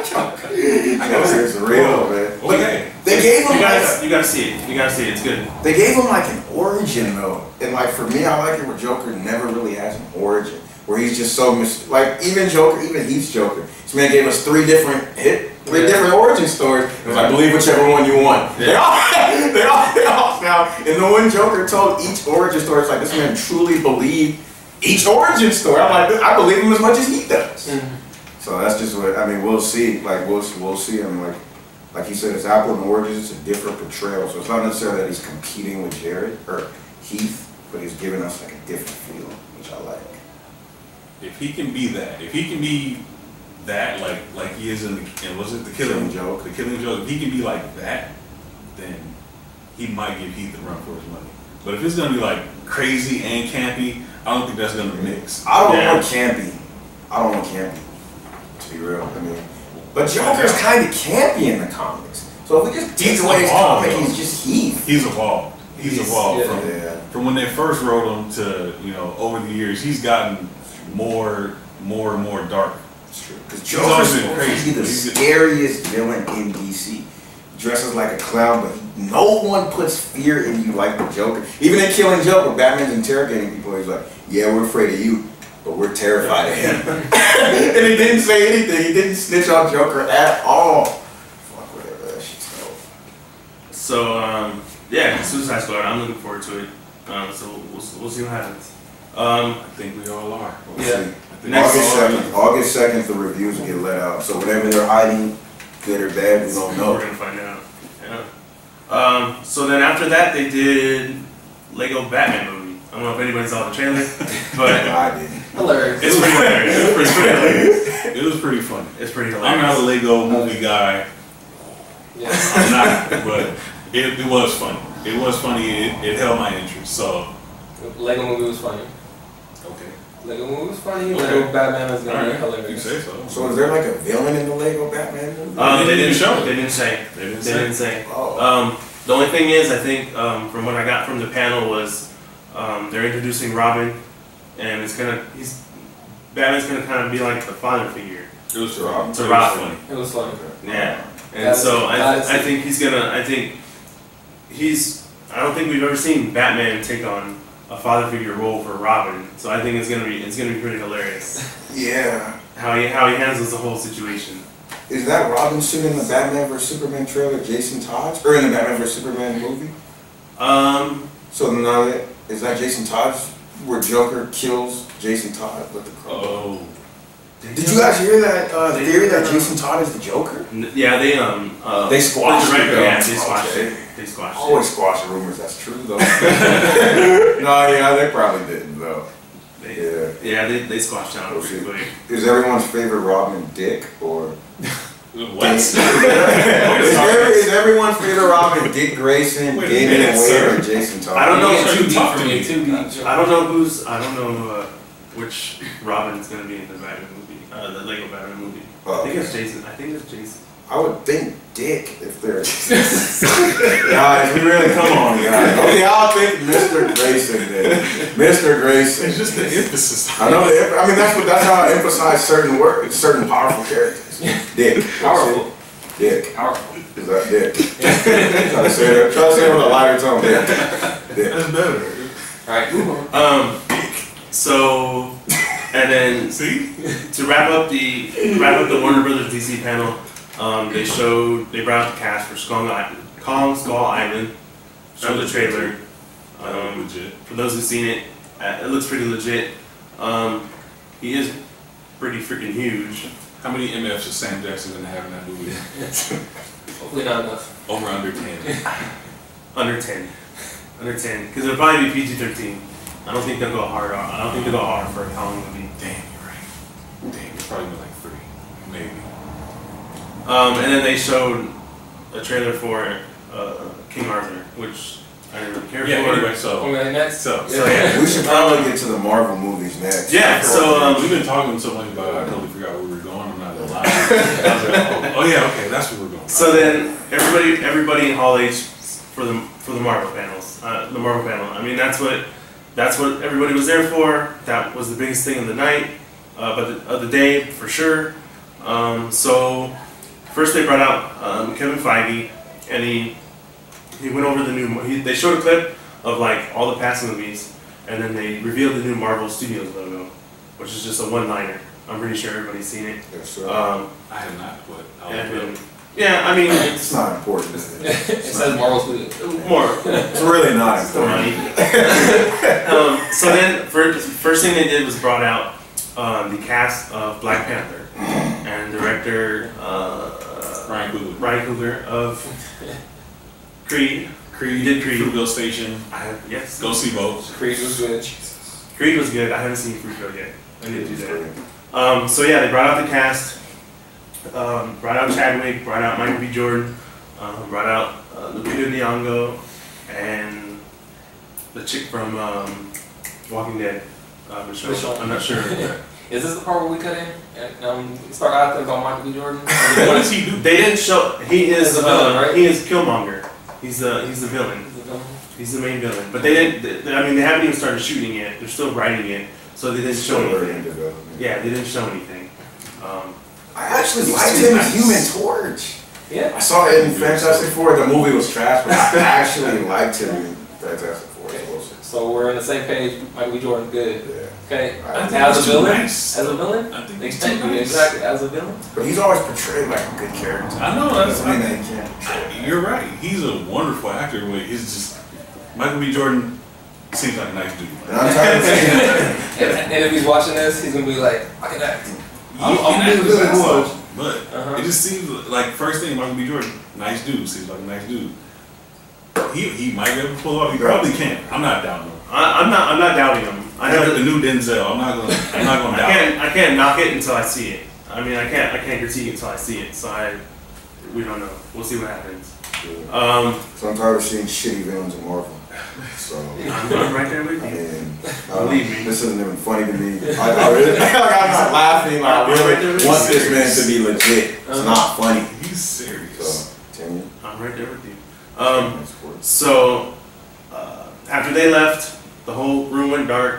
I know it's real, man.
Okay.
They gave him
You
like
gotta,
a,
you gotta see it. You gotta see it. It's good.
they gave him like an origin though, and like for me, I like it where Joker never really has an origin, where he's just so mis- like even Joker, even Heath's Joker. This man gave us three different hit, three
Yeah.
different origin stories. It was like believe whichever one you want. They all, they all, they all sound. And the one Joker told each origin story, it's like this man truly believed each origin story. I'm like, I believe him as much as he does.
Mhm.
So that's just what I mean. We'll see. Like we'll we'll see. I mean, like like you said, it's Apple and Oranges. It's a different portrayal. So it's not necessarily that he's competing with Jared or Heath, but he's giving us like a different feel, which I like.
If he can be that, if he can be that, like like he is in the, and was it the Killing
Killing Joke?
The Killing Joke. If he can be like that, then he might give Heath a run for his money. But if it's gonna be like crazy and campy, I don't think that's gonna mix.
I don't
Yeah.
want campy. I don't want campy. To be real, I mean, but Joker's kind of campy in the comics. So if we just take
He's
away his
evolved,
comic,
though.
he's just Heath.
He's evolved. He's,
He's-
evolved
yeah.
from
Yeah.
from when they first wrote him to, you know, over the years, he's gotten more, more and more dark.
It's true. Because
He's always
Joker's
been
supposed
crazy.
to be the
He's-
scariest villain in D C. Dresses like a clown, but he, no one puts fear in you like the Joker. Even in Killing Joke, when Batman's interrogating people, he's like, "Yeah, we're afraid of you, but we're terrified of him." And he didn't say anything. He didn't snitch on Joker at all. Fuck whatever. That shit's dope.
So um, yeah, Suicide Squad. I'm looking forward to it. Um, so we'll, we'll see what happens. Um,
I think we all are.
We'll
Yeah.
see.
I think
Next-
we
August
all are.
second. August second, the reviews will get let out. So whatever they're hiding, good or bad, we don't
We're
know.
gonna find out. Yeah. Um, so then after that, they did Lego Batman movie. I don't know if anybody saw the trailer, but
I didn't.
Hilarious.
it's pretty hilarious. It's pretty hilarious.
It was pretty funny.
It's pretty
I'm not a
hilarious.
Lego movie guy.
Yeah.
I'm not, but it, it was funny. It was funny. It, it held my interest. So,
Lego movie was funny.
okay.
Lego movie was funny.
Okay.
Lego Batman is
All
gonna be
right. You
hilarious.
say so.
So is there like a villain in the Lego Batman movie?
Um, they didn't
show
show.
it.
They didn't say.
They didn't
They
say.
didn't say.
Oh.
Um, the only thing is, I think um, from what I got from the panel was um, they're introducing Robin, and it's gonna he's Batman's gonna kind of be like the father figure.
It was Rob.
To Robin.
It was funny.
Yeah, and
That's-
so I,
that's-
I think he's gonna. I think he's. I don't think we've ever seen Batman take on a father figure role for Robin. So I think it's gonna be it's gonna be pretty hilarious
Yeah.
how he how he handles the whole situation.
Is that Robinson in the Batman versus Superman trailer, Jason Todd? Or in the Batman versus Superman movie?
Um,
So now, that- is that Jason Todd where Joker kills Jason Todd with the crow?
Oh.
Did you guys hear that uh,
They-
theory that Jason Todd is the Joker?
n- yeah, they um uh,
They squashed
the
it,
director,
though.
Yeah, they squashed
Okay.
it. They squashed
I
it.
always squash rumors, that's true though. No, yeah, they probably didn't though.
They,
Yeah.
yeah, they they squashed out
We'll
pretty
see.
quick.
Is everyone's favorite Robin Dick or?
What?
is, there, is everyone's favorite Robin Dick Grayson,
Wait a
Damian
minute,
Wayne,
sir.
or Jason Todd?
I don't know.
You get
So
too
you
deep
talk
for
to
me.
me.
Too deep.
I don't know who's I don't know uh, which Robin's gonna be in the Batman movie, uh, the Lego Batman movie.
Oh,
I think
okay.
it's Jason. I think it's Jason.
I would think Dick if they're guys. We really come on, guys. Okay, I'll think Mister Grayson then. Mister Grayson.
It's just the emphasis.
I know. The, I mean, that's what that's how I emphasize certain words, certain powerful characters. Dick.
Powerful.
Dick.
Powerful.
Is that Dick? Try to say it. Try to say it with a lighter tone. Dick. Dick.
That's better.
All right, move on.
Um, so, and then
See?
to wrap up the wrap up the Warner Brothers D C panel, um, they showed they brought out the cast for Kong Island, Kong Skull Island. Showed the trailer. Um,
legit.
For those who've seen it, uh, it looks pretty legit. Um, he is pretty freaking huge.
How many M Fs is Sam Jackson gonna have in that movie?
Hopefully not enough.
Over under ten.
Under ten. Under ten. Because it'll probably be P G thirteen. I don't think they'll go hard on. I don't think they'll go hard for a Kong movie.
Damn, you're right. Damn, it's probably been like three, maybe.
Um, and then they showed a trailer for uh, King Arthur, which I didn't really care
Yeah.
for.
Anyway, so
Okay, next.
so
So yeah.
We should probably get to the Marvel movies next.
Yeah, so, um,
we've been talking so much about it. I totally forgot where we were going. I'm not gonna lie. I was like, oh, oh yeah, okay, that's where we're going.
So then everybody, everybody in Hall H for the for the Marvel panels, uh, the Marvel panel. I mean, that's what that's what everybody was there for. That was the biggest thing of the night, uh, but the, of the day for sure. Um, so first they brought out um, Kevin Feige, and he he went over the new. He, they showed a clip of like all the past movies, and then they revealed the new Marvel Studios logo, which is just a one-liner. I'm pretty sure everybody's seen it.
Yes, sir.
Um,
I have not, but I'll
and
look it
then-
up.
yeah, I mean
it's
it's
not important. Is it?
It says Marvel Studios.
more.
It's really not
The
important.
money. um, so then, first, first thing they did was brought out um, the cast of Black Panther and director uh,
Ryan Coogler.
Ryan Coogler of Creed.
Creed,
You did Creed.
Fruitvale Station.
I have, yes,
Go see both.
Creed was good.
Creed was good. I haven't seen Fruitvale yet. I need to do that. Um, so yeah, they brought out the cast. Um, brought out Chadwick. Brought out Michael B. Jordan. Um, brought out uh, Lupita Nyong'o and the chick from um, Walking Dead. Uh, Michelle.
Michelle.
I'm not sure.
Is this the part where we cut in and um, start asking about Michael B. Jordan?
What does he do?
They didn't show. He is
He's the villain,
uh,
right?
He is Killmonger. He's the he's the villain. He's the main villain. But they didn't. They, I mean, they haven't even started shooting yet. They're still writing it, so they didn't show
Still very in
anything.
development.
Yeah, they didn't show anything. Um,
I actually
He's
liked
too
him
nice.
as Human Torch.
Yeah.
I saw it in Fantastic Four. The movie was trash, but I actually liked him in Fantastic Four. So we'll see.
So we're on the same page. Michael B. Jordan, good.
Yeah.
Okay.
I
think
As
he's
a
too
villain?
nice.
As a villain?
I think he's too
Thank you.
nice.
Exactly. As a villain?
But he's always portrayed like a good character.
I know, that's
I mean,
I,
they can't.
I, you're right. He's a wonderful actor. But he's just Michael B. Jordan seems like a nice dude.
And I'm tired of seeing
And, and if he's watching this, he's gonna be like, I can act. I'm-
He
I'm
can
being
act his
really
ass
good.
off, but
Uh-huh.
it just seems like first thing Michael B. Jordan, nice dude. Seems like a nice dude. He he might be able to pull off. He probably can. I'm not doubting him.
I, I'm not. I'm not doubting him. I
I
know
know
that
the new Denzel. I'm not gonna. I'm not
I
gonna doubt. him.
can't. I can't knock it until I see it. I mean, I can't. I can't critique it until I see it. So I. We don't know. We'll see what happens. Um,
So I'm tired of seeing shitty villains in Marvel. So,
I'm, I'm right there with
I
you.
mean, uh,
Believe me.
this isn't even funny to me. I, I really, like, I'm not laughing. Like, I really want this man to be legit. It's not funny.
He's serious.
So, Timmy,
I'm right there with you. Um,
next word.
so uh, after they left, the whole room went dark.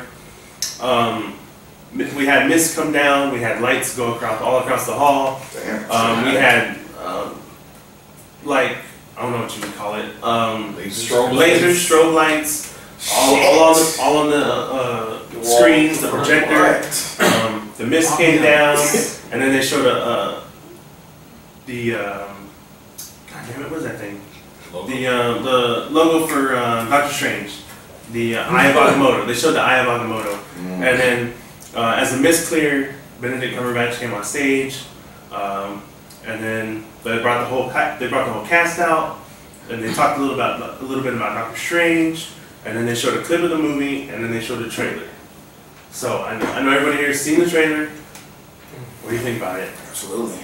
Um, we had mist come down. We had lights go across all across the hall.
Damn.
Um, we had um, like I don't know what you would call it. Um,
Lasers.
lasers, strobe lights, all, all on the all on the uh,
The wall.
screens, the projector.
What?
Um, the mist came down, and then they showed a uh, the um, God damn it, what is that thing?
Logo.
The uh, the logo for uh, Doctor Strange, the uh, Eye of Agamotto. They showed the Eye of Agamotto,
Mm.
and then uh, as the mist cleared, Benedict Cumberbatch came on stage, um, and then they brought the whole ca- they brought the whole cast out, and they talked a little about a little bit about Doctor Strange, and then they showed a clip of the movie, and then they showed a trailer. So I know, I know everybody here has seen the trailer. What do you think about it?
Absolutely.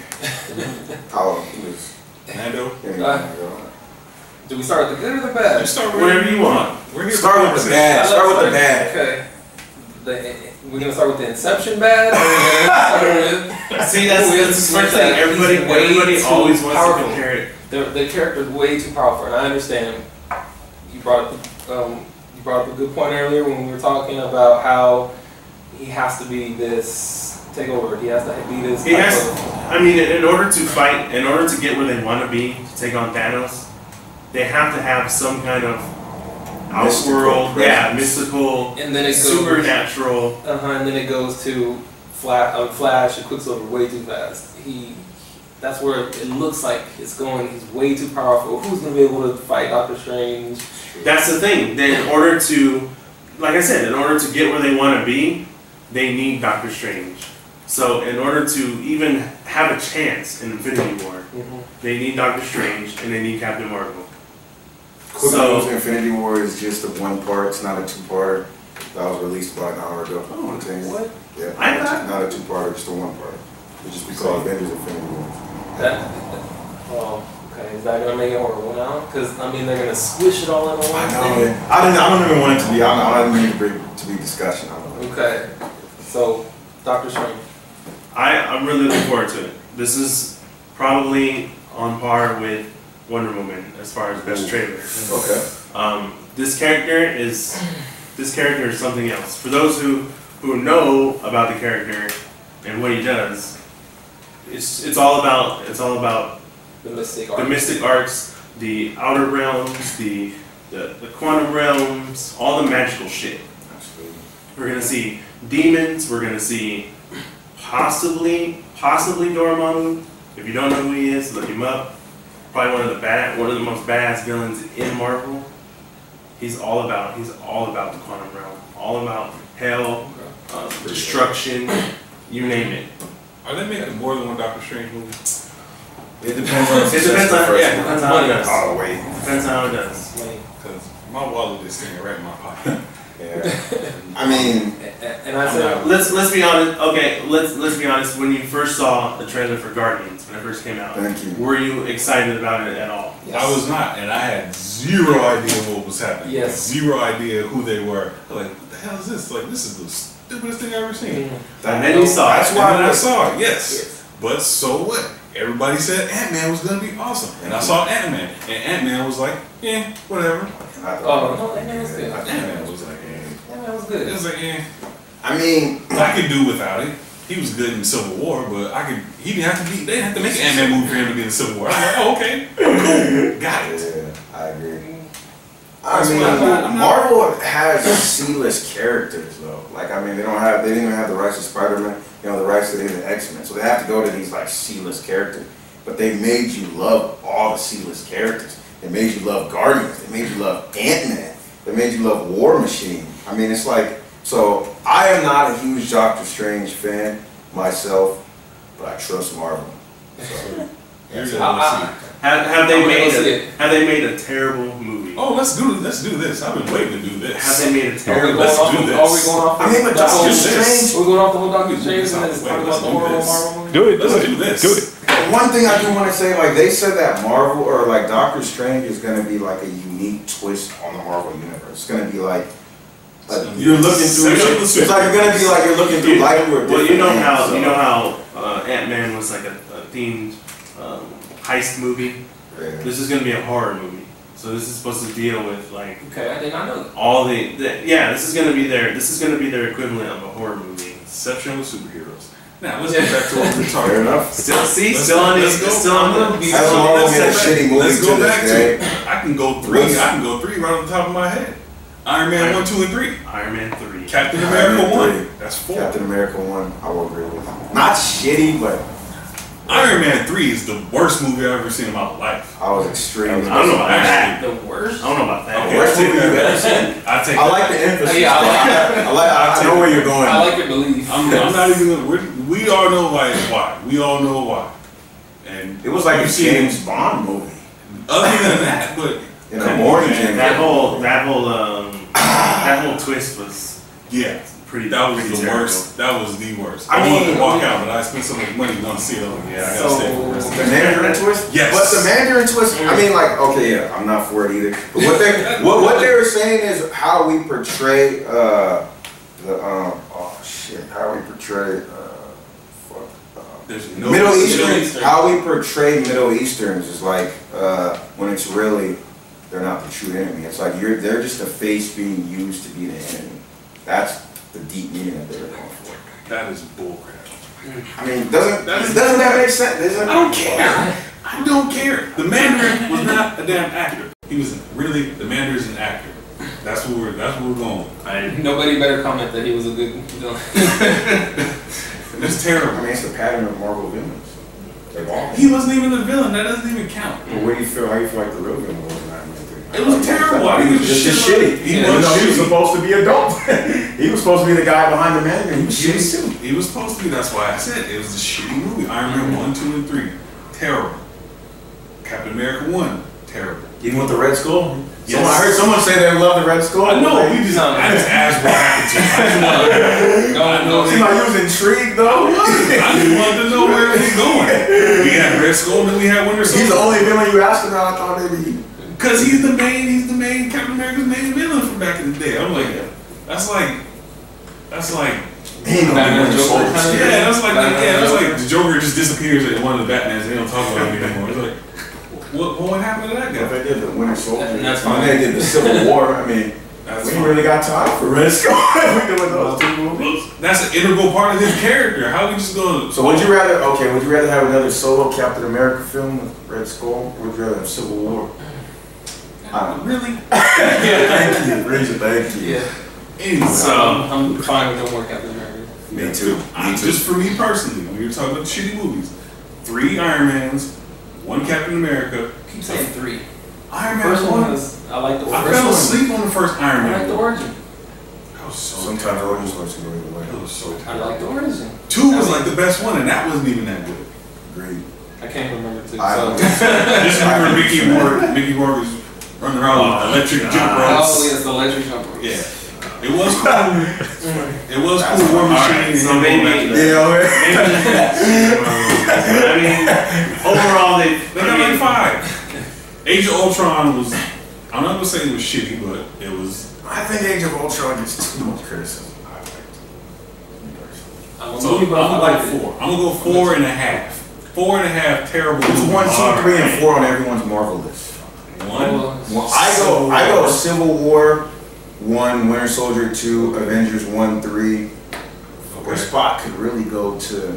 Oh, it was.
Lando.
Yeah,
Uh,
yeah.
Do we start with the good or the bad?
Just start
Whatever you want.
We're here
Start
for
with the
conversation.
bad.
I
Start
love
with the
starting-
bad.
Okay. The, we're gonna start with the Inception bad. Or we're gonna start with,
See, that's, that's the first thing. Everybody, everybody always wants
powerful.
to compare it.
The the character's way too powerful, and I understand. You brought up um, you brought up a good point earlier when we were talking about how he has to be this take over. He has to be this.
He has.
Of,
I mean, in order to fight, in order to get where they want to be, to take on Thanos, they have to have some kind of outworld, yeah, mystical,
and then it goes,
supernatural.
Uh huh. And then it goes to Flash, um, Flash and Quicksilver way too fast. He. That's where it looks like it's going. He's way too powerful. Who's gonna be able to fight Doctor Strange?
That's the thing. Then, in order to, like I said, in order to get where they want to be, they need Doctor Strange. So, in order to even have a chance in Infinity War, mm-hmm. they need Doctor Strange and they need Captain Marvel.
Quick
so,
news, Infinity War is just a one part. It's not a two part. That was released about an hour ago.
Oh, what?
Yeah,
I
not,
thought
not a two part. Just a one part. It's just because Avengers Infinity War.
That, oh, okay. Is that gonna make it horrible now? Because I mean, they're gonna squish it all in one
I know.
thing.
Man. I didn't. I don't even want it to be. I don't, I don't need to be to be discussion. I don't know.
Okay. So, Doctor Strange.
I, I'm really looking forward to it. This is probably on par with Wonder Woman as far as best trailer.
Okay.
Um, this character is this character is something else. For those who who know about the character and what he does, it's it's all about it's all about
the mystic
the
arts.
mystic arts, the outer realms, the the, the quantum realms, all the magical shit.
Absolutely.
We're gonna see demons. We're gonna see possibly possibly Dormammu. If you don't know who he is, look him up. Probably one of the bad, one of the most badass villains in Marvel. He's all about he's all about the quantum realm, all about hell, um, destruction, you name it.
Are they making more than one Doctor Strange movie?
It depends on.
It depends on yeah, it depends on how it does.
Oh wait.
Depends on how it does.
Because my wallet is sitting right in my pocket.
Yeah. I mean,
and I said,
let's let's be honest. Okay, let's let's be honest. When you first saw the trailer for Guardians, when it first came out,
thank you.
were you excited about it at all?
yes.
I was not, and I had zero idea what was happening.
Yes.
Zero idea who they were. I was like, what the hell is this? Like, this is the stupidest thing I've ever seen.
Mm-hmm.
And then you saw it.
That's why I saw it. Yes.
Yes.
But so what? Everybody said Ant-Man was gonna be awesome, and I saw Ant-Man, and Ant-Man was like, yeah, whatever.
Oh no, Ant-Man was good.
Ant-Man was like, eh.
Ant-Man was good.
It was like, eh.
I mean,
I could do without it. He was good in Civil War, but I could. He didn't have to be. They didn't have to make an Ant-Man movie for him to be in Civil War. I was like, oh, okay, cool, got it.
yeah, I agree.
I
I mean,
mean, I'm not- I'm not-
Marvel has C-list characters though. Like, I mean, they don't have. They didn't even have the rights to Spider-Man. You know, the rights to the X-Men. So they have to go to these like C-list characters. But they made you love all the C-list characters. They made you love Guardians. They made you love Ant-Man. They made you love War Machine. I mean, it's like, so I am not a huge Doctor Strange fan myself, but I trust Marvel. So,
Here's
that's
what
I-
I
I-
see.
Have, have they
I'm gonna
made
go see
a,
it.
have they made a terrible movie?
Oh, let's do let's do this. I've been waiting to do this.
Have they made a
Are we
terrible?
going
Let's
off
do
of,
this.
Are we going off?
I mean, but
the
Doctor
whole-
Strange-
We're going off the whole Doctor
Do
Strange
this.
and then just
Wait,
talking
let's
about the
do
horrible
this.
Marvel movie.
Do it.
Let's
do it.
do this.
Do it.
one thing I do want to say, like they said that Marvel or like Doctor Strange is going to be like a unique twist on the Marvel universe. It's going to be like uh, you're looking through.
Sexual
It's like you're going to be like you're looking through
You-
light through a
well, you know
different
how
lens, so-
you know how uh, Ant-Man was like a, a themed um, heist movie.
Yeah.
This is going to be a horror movie. So this is supposed to deal with like
Okay, I did not know that.
all the, the yeah. This is going to be their this is going to be their equivalent of a horror movie.
Exceptional superheroes. Now let's get back to what we're
Fair
talking about.
enough.
Still see,
Let's
still
go-
on
let's
the
go.
still on
I'm
the.
gonna be-
That's
So
Marvel
let's
made a
go back-
shitty movie
Let's
to
go
this
back
day.
to. I can go three. I can go three right on the top of my head. Iron Man one, two, and three.
Iron Man three.
Captain
Iron
America
Man
one.
three.
That's four.
Captain America one, I will agree with. Not shitty, but
Iron Man three is the worst movie I've ever seen in my life.
I was extremely.
I don't know about that.
The worst.
I don't know about that.
Okay,
Worst
I take
movie
that
you've ever
back.
seen.
I take.
I
that
like
back.
the emphasis.
Yeah, I like
I, like, I, I know where you're going.
I like your belief.
I'm, I'm not even gonna. We're, we all know like why. We all know why. And
It was like a
you've seen
James Bond movie.
Other than that, but
You know,
come
more
on,
than
man.
James
That whole that whole um that whole twist was
Yeah,
pretty.
that was
pretty
the
terrible.
worst. That was the worst.
I
I, wanted
mean-
to walk out, but I spent so much money going to see it. I'm like, yeah, I gotta
So-
stay for the rest of
The
the
Mandarin twist?
Yes.
But the Mandarin twist, I mean, like, okay, yeah, I'm not for it either. But what they what, what they were saying is how we portray uh, the um oh shit, how we portray, uh, fuck. Uh,
There's no
Middle Eastern,
Middle Eastern.
how we portray Middle Easterns is like, uh, when it's really, they're not the true enemy. It's like you're, they're just a face being used to be the enemy. That's the deep meaning that they're going for.
That is bullcrap.
I mean, doesn't,
That is-
doesn't that make sense? Doesn't,
I don't care. I don't care. The Mandarin was not a damn actor. He was really, the Mandarin is an actor. That's what we're, that's what we're going with.
I,
Nobody better comment that he was a good villain.
It's
I
terrible.
mean, it's the pattern of Marvel villains. They've all.
He wasn't even the villain. That doesn't even count.
But what do you feel? How you feel like the real villain was in Iron Man three?
It was terrible. I
He
mean,
was just as
shit.
shitty.
He
Even
was
though he was
shitty.
supposed to be a dope. He was supposed to be the guy behind the man. He was
He
shitty
was,
too.
he was supposed to be. That's why I said it was a shitty movie. Iron Man one, two, and three, terrible. Captain America one, terrible.
Even with the Red Skull.
Yes.
Someone, I heard someone say they love the Red Skull.
I know.
Like,
We just,
No.
I just asked what happened to him. I just wanted,
No,
I know.
no,
seemed like you was intrigued though.
I just wanted to know where it was going. We had Red Skull, then we had Winter Soldier.
He's the only villain you asked about. I thought maybe he.
Because he's the main, he's the main Captain America's main villain from back in the day. I'm like, that's like, that's like,
He ain't gonna
Batman
be Winter
Joker
Soldier.
kind of-
yeah, that's like,
Batman
yeah, that's
Joker.
like the Joker just disappears at one of the Batmans. They don't talk about him anymore. It's like, what, what happened to that
If
guy?
they did the Winter Soldier,
And that's
when
fine.
they did the Civil War, I mean,
That's
we
fine.
ain't really got time for Red Skull. We doing those two movies.
That's an integral part of his character. How we just gonna?
So would you rather? Okay, would you rather have another solo Captain America film with Red Skull, or would you rather have Civil War?
Uh, really?
Thank you, Bridget. Thank you.
Yeah.
Anyway,
So I'm fine with no more Captain America.
Me too.
I,
Me too.
just for me personally, when you're talking about shitty movies, three Iron Mans, one Captain America.
Keep saying three.
Iron Man
First one
one.
was I like the
I
first
fell
one.
asleep on the first Iron
I
Man.
like the origin.
That was so
Sometimes
terrible.
origin stories can go either way.
That was so
I
terrible.
like the origin.
Two was like the best one, and that wasn't even that good.
Agreed.
I can't remember two.
I
So.
don't.
Just remember Mickey Rourke. Mickey Rourke was running around with electric jump
Oh,
ropes.
yes, the electric jump ropes.
Yeah, it was cool. It was
That's
cool. War
fine.
Machine.
Alright,
and
so
him going
maybe-
back to that.
Yeah,
I mean, overall, they.
They got like five. Age of Ultron was. I'm not gonna say it was shitty, but it was.
I think Age of Ultron gets too much criticism. I liked it. Me personally.
I'm a
So
movie
I'm
buff, I
gonna
like
go
it.
four. I'm gonna go four and a half. Four and a half terrible.
It's
movies.
one, two, three, and four on everyone's Marvel list.
One.
Well, I go, I go Civil War, one, Winter Soldier, two, Avengers, one, three. Where Spot could really go to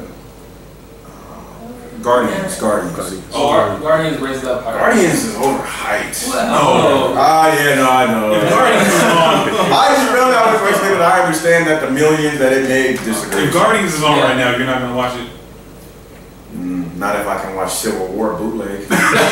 uh, Guardians, Guardians.
Oh, Guar- Guardians raised up higher.
Guardians is overhyped.
No.
Ah, yeah, no, I know.
If Guardians is on,
I just really I was question, but I understand that the millions that it made disagree.
if Guardians is on
Yeah.
right now, you're not gonna watch it.
Mm, not if I can watch Civil War bootleg.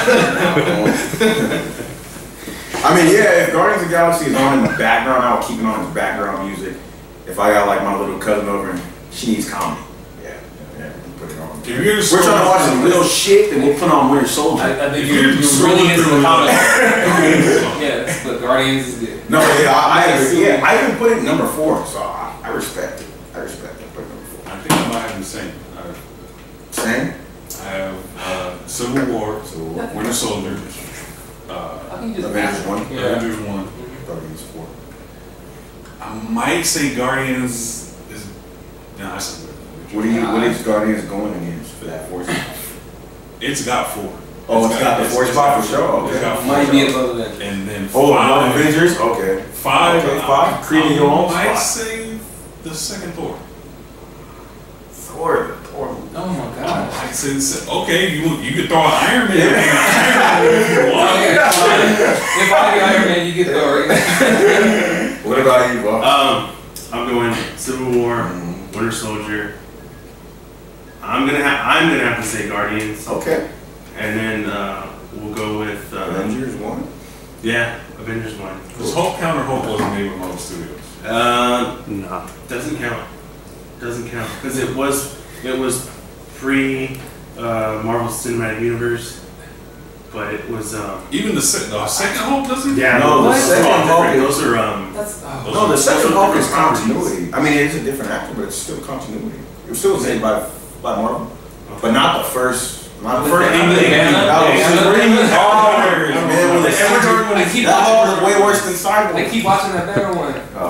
I mean, yeah, if Guardians of the Galaxy is on in the background, I'll keep it on as background music. If I got like my little cousin over and she needs comedy, yeah, yeah, yeah, we'll put it on.
If you're just
We're trying to
scrolling
watch some
through-
real shit, then we'll put on Winter Soldier.
I, I think
If
you're,
you're
you're
scrolling
really into
through
the
it-
comic. Yes, but Guardians is good.
No, yeah, I, I
Yeah,
agree. Yeah, I even put it number four, so I, I respect it. I respect it. Put it number four.
I think I might have the same. I
Same.
I have uh, Civil War,
Civil War.
Winter Soldier, uh,
I think you just
Avengers one.
Yeah.
Avengers one.
Guardians four.
I might say Guardians is. No, that's not good.
What do you? What is Guardians going against for that four spot?
It's got four.
Oh, it's got the four spot for sure.
It's got
Okay.
four.
might be above that.
And then
Oh,
five.
no Avengers. Okay.
Five.
Okay, five. Creating your own
I might
spot.
say the second Thor.
Thor. Thor.
Oh my gosh.
I said, said, okay, you you could throw an Iron Man. in there. Iron Man if you want.
Okay, fine. If I get Iron Man, you get Thor.
What about you, Bob?
Um, I'm going Civil War,
Mm,
Winter Soldier. I'm gonna have. I'm gonna have to say Guardians,
okay.
and then uh, we'll go with uh,
Avengers one.
Yeah, Avengers one.
Because Hulk Counter Hulk wasn't made with Marvel Studios.
Uh, no, doesn't count. Doesn't count because it was it was pre uh, Marvel Cinematic Universe, but it was um.
Even the, se- the second Hulk doesn't.
Yeah,
No, the
those are
second
all
Hulk
different.
is-
Those are um.
That's oh.
No, the second
Those are
Hulk is
different properties.
continuity. I mean, it is a different actor, but it's still continuity. It was still made by by Marvel, but not the first. Not the first.
Damn,
That
damn,
was
damn.
three hours, man. With the
I keep
That
watching-
Hulk was way worse than
I
Cyborg.
keep watching that better one.
Oh,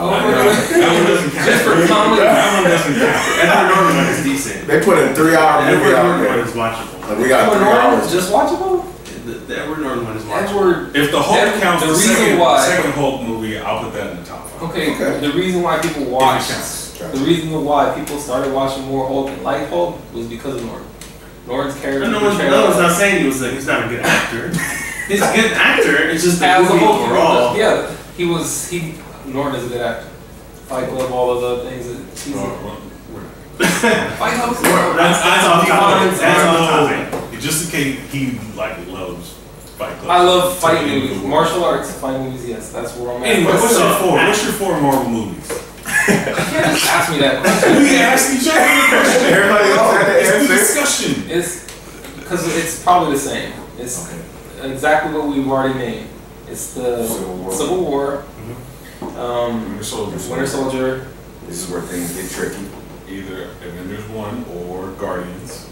That one doesn't count.
Just for comedy.
That one doesn't count.
Edward Norton one is decent.
They put a three-hour movie
Edward
out
Norton one
there.
is watchable.
Like, we got
Edward
three
Norton
hours.
just watchable.
The, the Edward Norton one is watchable.
Edward.
If the Hulk
Ed-
counts
the
the,
reason
second,
why-
second Hulk movie, I'll put that in the top five.
Okay,
Okay.
the reason why people watched,
counts.
the reason why people started watching more Hulk and like Hulk was because of Norton. Norton's character.
No, no, one's,
portrayal-
no one's not saying he was a, he's not a good actor. He's a good actor. It's just the
As a
movie
Hulk,
overall.
yeah, he was. He Norton is a good actor. Fight Club, all of the things that he's.
Uh,
in.
well, we're-
Fight Club.
That's, that's off topic. That's off topic.
topic. Just in case he like loves Fight Club.
I love fight
To the end of
movies,
the world.
martial arts, fight movies. Yes, that's where I'm at.
Anyway, what's
So-
your four? What's your four Marvel movies?
You can't just ask me that question.
We ask each other the question.
Everybody else had to
It's the
answer.
discussion.
It's because it's probably the same. It's
Okay.
exactly what we've already named. It's the
Civil War.
Civil War, um,
Winter Soldier.
Winter Soldier.
This is where things get tricky.
Either Avengers one or Guardians.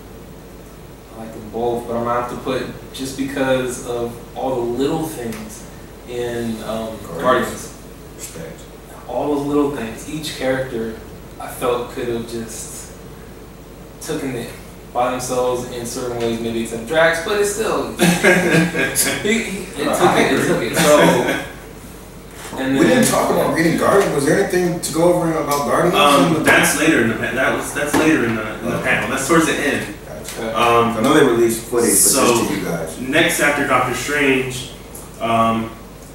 I like them both, but I'm gonna have to put just because of all the little things in um,
Guardians.
Guardians.
Respect.
All those little things. Each character I felt could have just taken it by themselves in certain ways, maybe except Drax, but it's still he, he, it took it, it took it. So and
We
then
didn't talk about reading Guardians. Was there anything to go over about Guardians?
Um, that's later in the pa- that was that's later in the in the panel. That's towards the end.
Gotcha.
uh,
Um,
I know they released footage, but
So-
just to you guys.
next after Doctor Strange, um,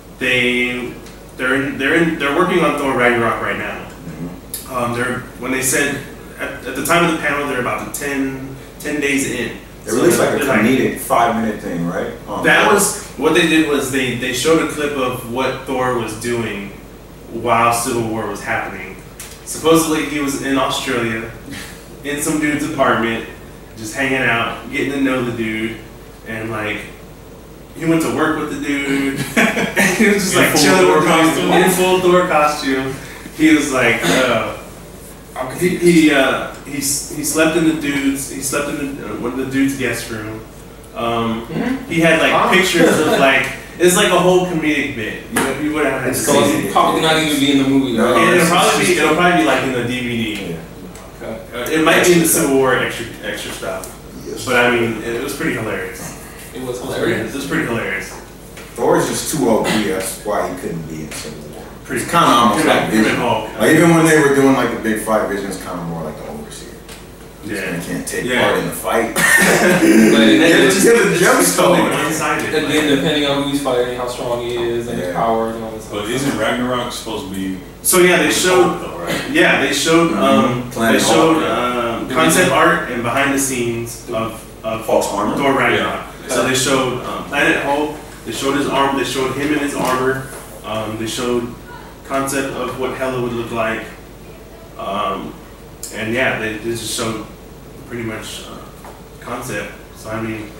they they're in, they're in, they're working on Thor Ragnarok right now.
Mhm.
Um, they're when they said at, at the time of the panel they're about ten, ten days in.
They
So
released like a
they're
comedic five-minute thing, right? Um,
That was what they did was they they showed a clip of what Thor was doing while Civil War was happening. Supposedly he was in Australia, in some dude's apartment, just hanging out, getting to know the dude, and like he went to work with the dude. He was just
In
like
full
chilling
Thor
with the dude,
costume?
in full Thor costume. He was like, uh, he he, uh, he s- he slept in the dude's he slept in the, uh, one of the dude's guest room. Um, he had like
Ah.
pictures of like it's like a whole comedic bit. You know, you would have had to
so
see it.
it's probably not even be in the movie.
No,
Right?
And it'll
it's
probably
just-
be it'll probably be like in the D V D.
Yeah.
Okay.
Uh, it might be in the Civil War extra extra stuff,
Yes.
but I mean it was pretty hilarious.
It was
It was pretty,
hilarious.
it was pretty hilarious.
Thor is just too O P. That's why he couldn't be in Civil War.
Pretty
It's kind of almost
him
like
and- him
Vision.
and Hulk.
Like even when they were doing like the big fight, Vision's kind of more like the overseer.
Yeah.
He can't take
Yeah.
part in the fight.
But
And
it,
it
it's
just
Get a
it's just so
gemstone.
one-sided.
again, depending on who he's fighting, how strong he is, and his
Yeah.
powers and all this
But
stuff.
isn't Ragnarok supposed to be?
So yeah, they showed
though, right?
yeah they showed um,
Planet
they showed
Hulk.
um, concept art and behind the scenes of of
Hulk's armor?
Thor Ragnarok. So they showed um, Planet Hulk. They showed his arm. They showed him in his armor. Um, they showed concept of what Hela would look like. Um, and yeah, they, they just showed pretty much uh, concept. So I mean,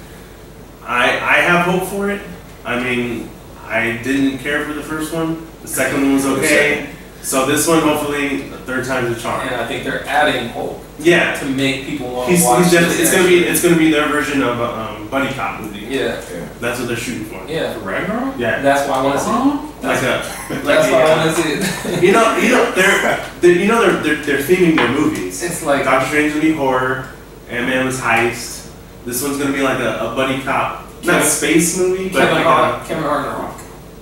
I I have hope for it. I mean, I didn't care for the first one. The second one was okay. So this one, hopefully, the third time's a charm.
And I think they're adding Hulk
Yeah,
to make people want to
he's,
watch.
he's definitely,
this
it's gonna be
action.
it's gonna be their version of a um, buddy cop movie.
Yeah,
Yeah.
That's what they're shooting for.
yeah.
For Ragnarok?
Yeah,
That's why I want to see it.
like a
That's
like
why I
a,
want to see it.
you know you know they're, they're you know they're, they're they're theming their movies.
It's like
Doctor Strange gonna be horror, Ant-Man was heist. This one's gonna be like a, a buddy cop, not a
Kevin-
space movie, but
Kevin
like
Hart, Kevin Hart and The Rock.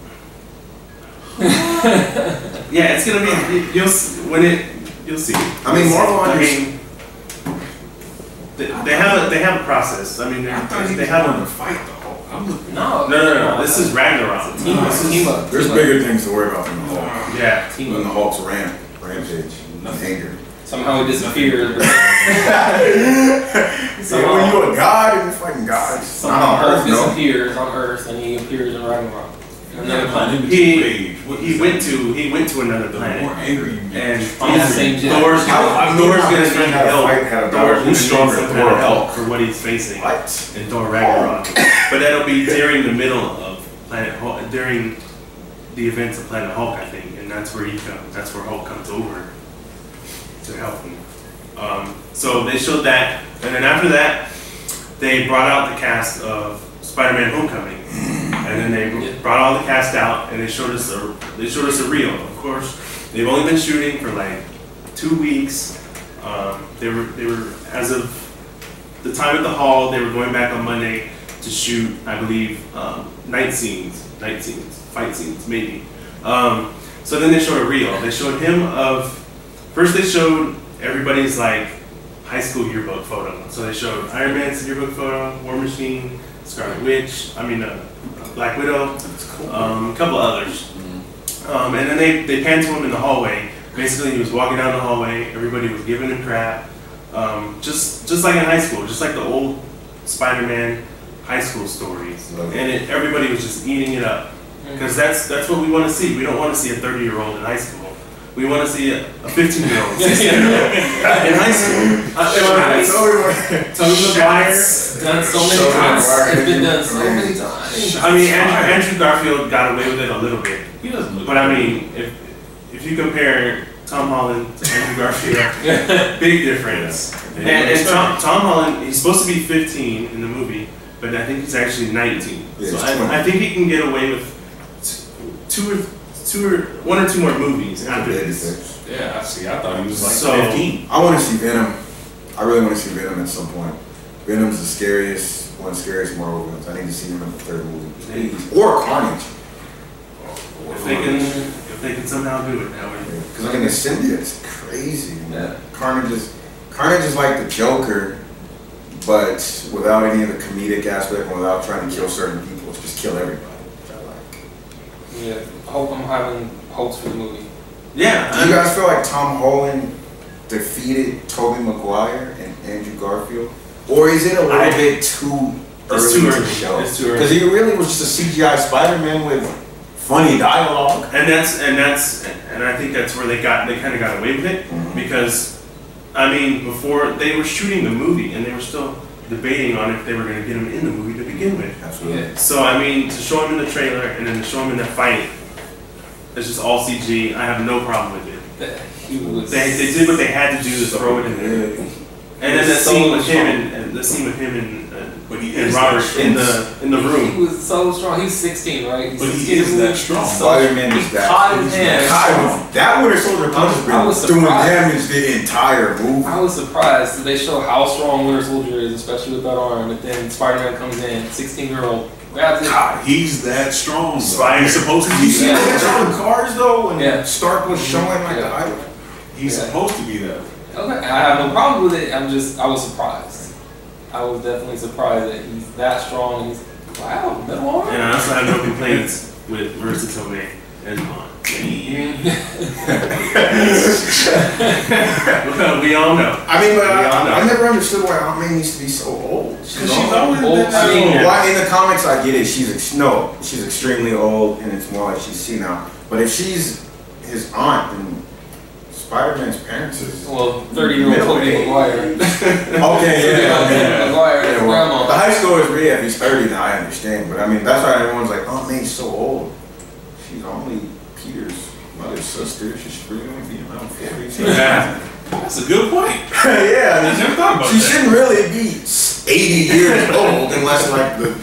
a, yeah, it's gonna be you- you'll s- when it you'll see.
I mean, Marvel
I
under-
mean, they, they have a they have a process. I mean,
I thought
they,
he
they
was
have
going
a
to fight the Hulk. I'm looking.
No,
no no no. This is Ragnarok.
team up.
This is-
Team up.
There's
team up.
bigger things to worry about than the Hulk.
Yeah.
Team
Than the
up.
Hulk's ramp, rampage, anger.
Somehow he disappeared.
So when you a god and you're fighting gods,
Somehow
not on
Hulk
Earth, no.
disappears on Earth and he appears in Ragnarok. Another planet.
He he went to he went to another
The more
planet.
angry you get.
And
On the same jet.
Thor's
I- I
Thor's
knew
gonna
how
need
this had a
help.
fight, had a
Thor's
battle.
gonna
Who's
need
stronger,
some
Thor
kind
or
of help
Hulk?
for what he's facing
What?
in Thor Ragnarok. But that'll be during the middle of Planet Hulk, during the events of Planet Hulk, I think, and that's where he comes. That's where Hulk comes over to help him. Um, so they showed that, and then after that, they brought out the cast of Spider-Man: Homecoming, and then they
Yeah.
brought all the cast out, and they showed us a they showed us a reel. Of course, they've only been shooting for like two weeks. Um, they were they were as of the time at the hall, they were going back on Monday to shoot, I believe, um, night scenes, night scenes, fight scenes, maybe. Um, so then they showed a reel. They showed him of, first they showed everybody's like high school yearbook photo. So they showed Iron Man's yearbook photo, War Machine, Scarlet Witch, I mean uh, Black Widow, um, a couple others. Um, and then they, they panned to him in the hallway. Basically he was walking down the hallway, everybody was giving him crap. Um, just just like in high school, just like the old Spider-Man high school stories. And it, everybody was just eating it up. Because that's that's what we want to see. We don't want to see a thirty-year-old in high school. We want to see a fifteen-year-old in high school. Uh, Tobey Maguire's
done so many times. It's been done so many times.
I mean, Andrew, Andrew Garfield got away with it a little bit.
He doesn't look
But I mean, if if you compare Tom Holland to Andrew Garfield, big difference. And, and Tom, Tom Holland, he's supposed to be fifteen in the movie, but I think he's actually nineteen.
Yeah,
so I, I think he can get away with two or two or one or two more movies after this.
Yeah, I see. I thought he was like
So-
fifteen.
I want to see Venom. I really want to see Venom at some point. Venom's the scariest, one of the scariest Marvel villains. I need to see him in the third movie. Please. Or Carnage.
If they can, if they can somehow do it that way.
Because I mean, the symbiote's crazy.
Yeah.
Carnage is, Carnage is like the Joker, but without any of the comedic aspect and without trying to kill certain people. It's just kill everybody, which I like.
Yeah, I hope I'm having hopes for the movie.
Yeah.
Do you guys feel like Tom Holland defeated Tobey Maguire and Andrew Garfield? Or is it a little
I-
bit too
It's
early
too
to
early.
show?
It's too early.
Because he really was just a C G I Spider-Man with funny dialogue.
And that's and that's and I think that's where they got they kind of got away with it
Mhm.
because I mean before they were shooting the movie and they were still debating on if they were going to get him in the movie to begin with.
Absolutely.
Yeah.
So I mean to show him in the trailer and then to show him in the fight, it's just all C G. I have no problem with it.
That he was.
They they did what they had to do to throw it in there.
Yeah.
And then that
So
scene with him
strong.
and, and the scene with him and, uh,
But he
and
is
Robert
that
in
strong.
the in the
He
room.
was so strong. He's sixteen, right? He's
But he
sixteen.
is that strong.
Spider-Man is that.
caught his hand.
God, that Winter Soldier punch has
I was
been doing
surprised.
damage the entire movie.
I was surprised that they show how strong Winter Soldier is, especially with that arm. And then Spider-Man comes in, sixteen-year-old, grabs it.
God, he's that strong.
Spider.
He's supposed to
Did
be
you see
that
that
way.
on the cars though? When
Yeah.
Stark was showing like the
Yeah.
eye.
He's
Yeah.
supposed to be that way.
Okay, I have no problem with it. I'm just, I was surprised. I was definitely surprised that he's that strong. And he's, wow, middle arm?
And I also have no complaints with versatility and on. We all know.
I mean, but
We all know.
I, I never understood why Aunt May needs to be so old.
Because she's always
old.
been
I
that
mean,
old.
Why in the comics I get it, she's ex- no, she's extremely old, and it's more like she's senile. But if she's his aunt, then Spider-Man's parents is
Well, thirty-year-old Tobey
Middle-aged.
Maguire.
okay. Yeah,
Tobey Maguire, his
Yeah, well, the
grandma.
high school is yeah, if he's thirty, then I understand. But I mean, that's why everyone's like, Aunt May's so old. She's only Peter's mother's sister. She should really only be around forty.
Yeah.
That's a good point.
yeah,
I never thought about
she
that.
shouldn't really be eighty years old unless like the,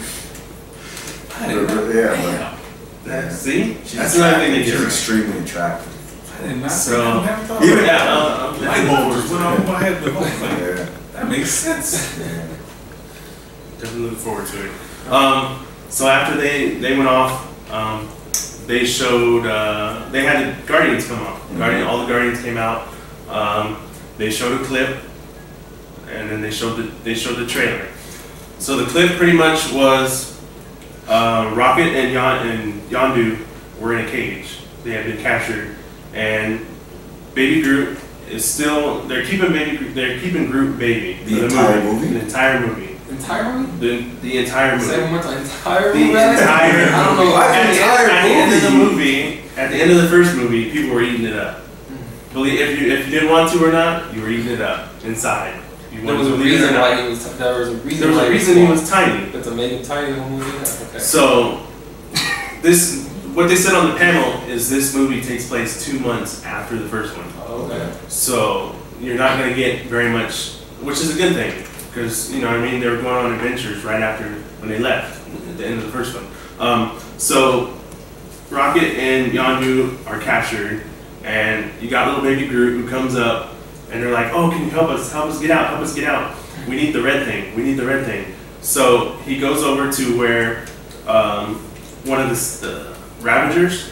I didn't
the-
know.
yeah.
Damn.
That, see?
She's
That's another thing they
She's
do.
extremely attractive.
I did not
So-
I never thought
Even-
about
Yeah,
that.
uh, uh,
Light bulbs just went off my head the whole thing.
Yeah.
That makes sense.
yeah.
Definitely looking forward to it. Um, so after they, they went off, um, they showed, uh, they had the Guardians come out.
Mhm.
Guardian, all the Guardians came out. Um, they showed a clip, and then they showed the, they showed the trailer. So the clip pretty much was, uh, Rocket and Yon, and Yondu were in a cage. They had been captured, and Baby Groot is still, they're keeping Baby Groot, they're keeping Groot baby.
The
for
entire movie?
The entire movie.
Entire movie?
The, the entire movie.
Say one more time. Entire
The
movie?
entire
I don't know.
movie.
At the,
entire
at the end of the
movie.
movie, at the end of the first movie, people were eating it up. Believe if you if you didn't want to or not, you were eating it up inside. You
There
wanted
was
to
a
believe it or
reason
not.
why he was. There was a reason.
There was
why
a reason he was tiny.
But to make him tiny in the movie. Yeah, okay.
So this what they said on the panel is this movie takes place two months after the first one.
Oh, okay.
So you're not going to get very much, which is a good thing, because you know what I mean, they were going on adventures right after when they left at the end of the first one. Um, so Rocket and Yondu are captured, and you got little baby Groot who comes up, and they're like, "Oh, can you help us? Help us get out! Help us get out! We need the red thing! We need the red thing!" So he goes over to where um, one of the, the Ravagers,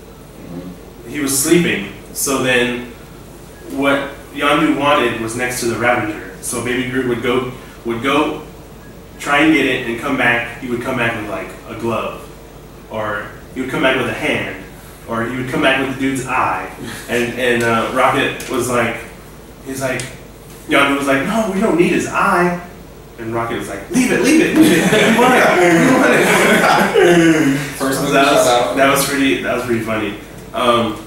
he was sleeping. So then, what Yondu wanted was next to the Ravager. So baby Groot would go would go try and get it and come back. He would come back with like a glove, or he would come back with a hand, or he would come back with the dude's eye. And and uh, Rocket was like, he's like, Yondu was like, "No, we don't need his eye." And Rocket was like, "Leave it, leave it, leave it. We want it, we want it."
First
So that was that was pretty that was pretty funny. Um,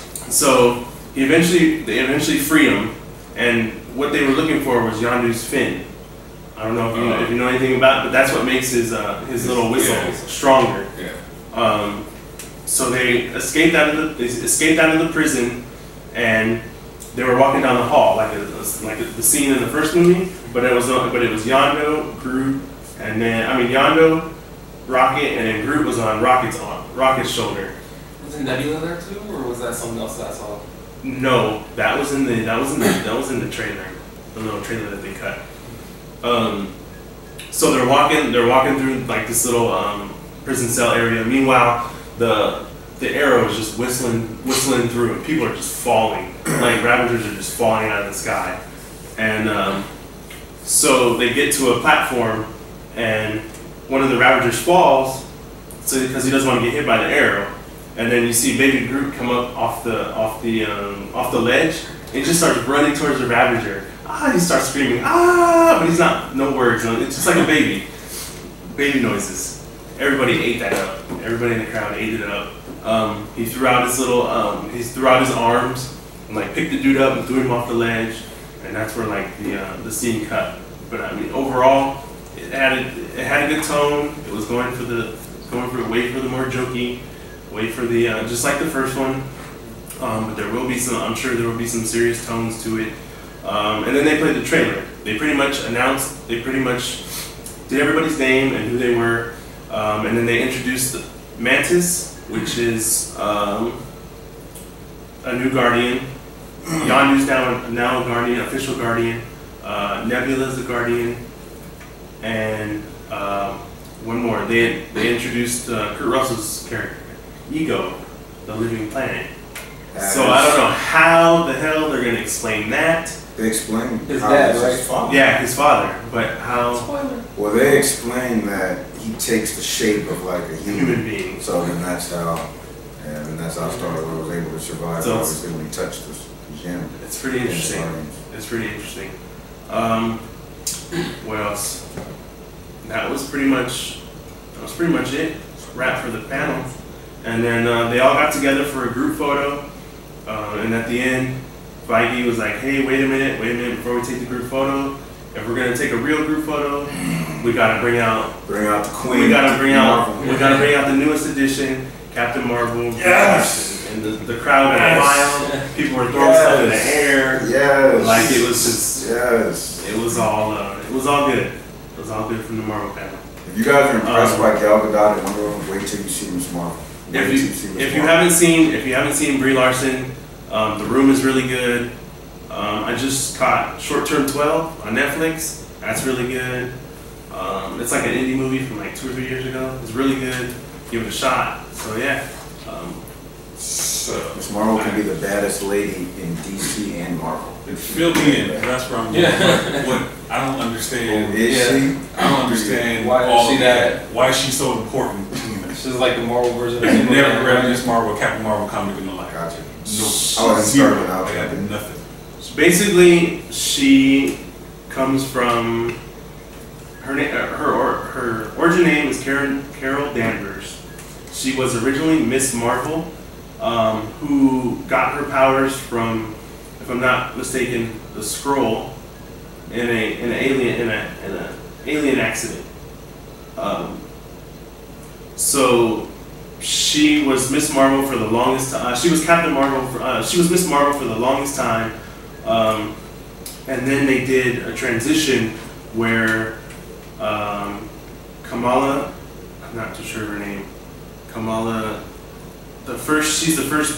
so he eventually they eventually freed him, and what they were looking for was Yondu's fin. I don't know if you know, if you know anything about it, but that's what makes his uh, his little whistle
yeah.
stronger.
Yeah.
Um, so they escaped out of the they escaped out of the prison, and they were walking down the hall like a, like the scene in the first movie, but it was but it was Yondu, Groot, and then I mean Yondu, Rocket, and then Groot was on Rocket's on Rocket's shoulder.
Was it Nebula there too, or was that something else that I saw?
No, that was in the that was in the that was in the trailer, the little trailer that they cut. Um, so they're walking they're walking through like this little um, prison cell area. Meanwhile, the the arrow is just whistling whistling through, and people are just falling. Like Ravagers are just falling out of the sky. And um, so they get to a platform, and one of the Ravagers falls, so because he doesn't want to get hit by the arrow. And then you see Baby Groot come up off the off the um, off the ledge. And he just starts running towards the Ravager. Ah, he starts screaming, ah, but he's not, no words. It's just like a baby. Baby noises. Everybody ate that up. Everybody in the crowd ate it up. Um, he threw out his little, um, he threw out his arms and like picked the dude up and threw him off the ledge. And that's where like the uh, the scene cut. But I mean, overall, it had a, it had a good tone. It was going for the, going for way for the more jokey, way for the, uh, just like the first one. Um, but there will be some, I'm sure there will be some serious tones to it. Um, and then they played the trailer. They pretty much announced, they pretty much did everybody's name and who they were. Um, and then they introduced Mantis, which is um, a new Guardian. Yondu's now, now a Guardian, official Guardian. Uh, Nebula's a Guardian. And uh, one more. They, they introduced uh, Kurt Russell's character, Ego, the living planet. So I don't know how the hell they're going to explain that.
They explain
His
how
dad,
it's
right?
his father.
Yeah, his father, but how
Spoiler.
Well, they explain that he takes the shape of like a human.
human being.
So then that's how, and then that's how Star Wars was able to survive.
So
obviously, when he touched the, the gem.
It's pretty interesting. It's pretty interesting. Um, what else? That was pretty much. That was pretty much it. Wrap for the panel, and then uh, they all got together for a group photo. Uh, and at the end, Feige was like, "Hey, wait a minute, wait a minute! Before we take the group photo, if we're gonna take a real group photo, we gotta bring out,
Bring out the Queen.
we gotta bring out,
Marvel.
we gotta bring out the newest edition, Captain Marvel."
Yes!
And, and the, the crowd got
Yes!
wild. People were throwing
Yes!
stuff in the air.
Yes.
Like it was just,
Yes.
it was all, uh, it was all good. It was all good from the Marvel panel.
If you guys are impressed
Um,
by Gal Gadot and Wonder Woman, wait till you see Miss Marvel. Wait
If
till
you,
see Miss
if you
Marvel.
haven't seen, if you haven't seen Brie Larson, um, The Room is really good. Um, I just caught Short Term twelve on Netflix. That's really good. Um, it's like an indie movie from like two or three years ago. It's really good. Give it a shot. So yeah. Um,
So,
Miss Marvel can be the baddest lady in D C and Marvel.
fill me in. That's where I'm going.
Yeah.
What, what I don't understand.
Is
Yeah.
she?
I don't understand
Why is
all
she
of
that-
Why is she so important to me?
This is like the Marvel version of
I've
Superman,
never read
right?
this Marvel, Captain Marvel comic in my life.
Gotcha.
No,
I wasn't
zero.
starting out.
I got nothing.
so basically, she comes from her na- uh, her or, her origin name is Karen Carol Danvers. She was originally Miss Marvel, um, who got her powers from, if I'm not mistaken, the Skrull in a in an alien in a in a alien accident. Um, so she was Miss Marvel for the longest time. Uh, she was Captain Marvel. For, uh, she was Miss Marvel for the longest time, um, and then they did a transition where um, Kamala, I'm not too sure of her name. Kamala, the first. She's the first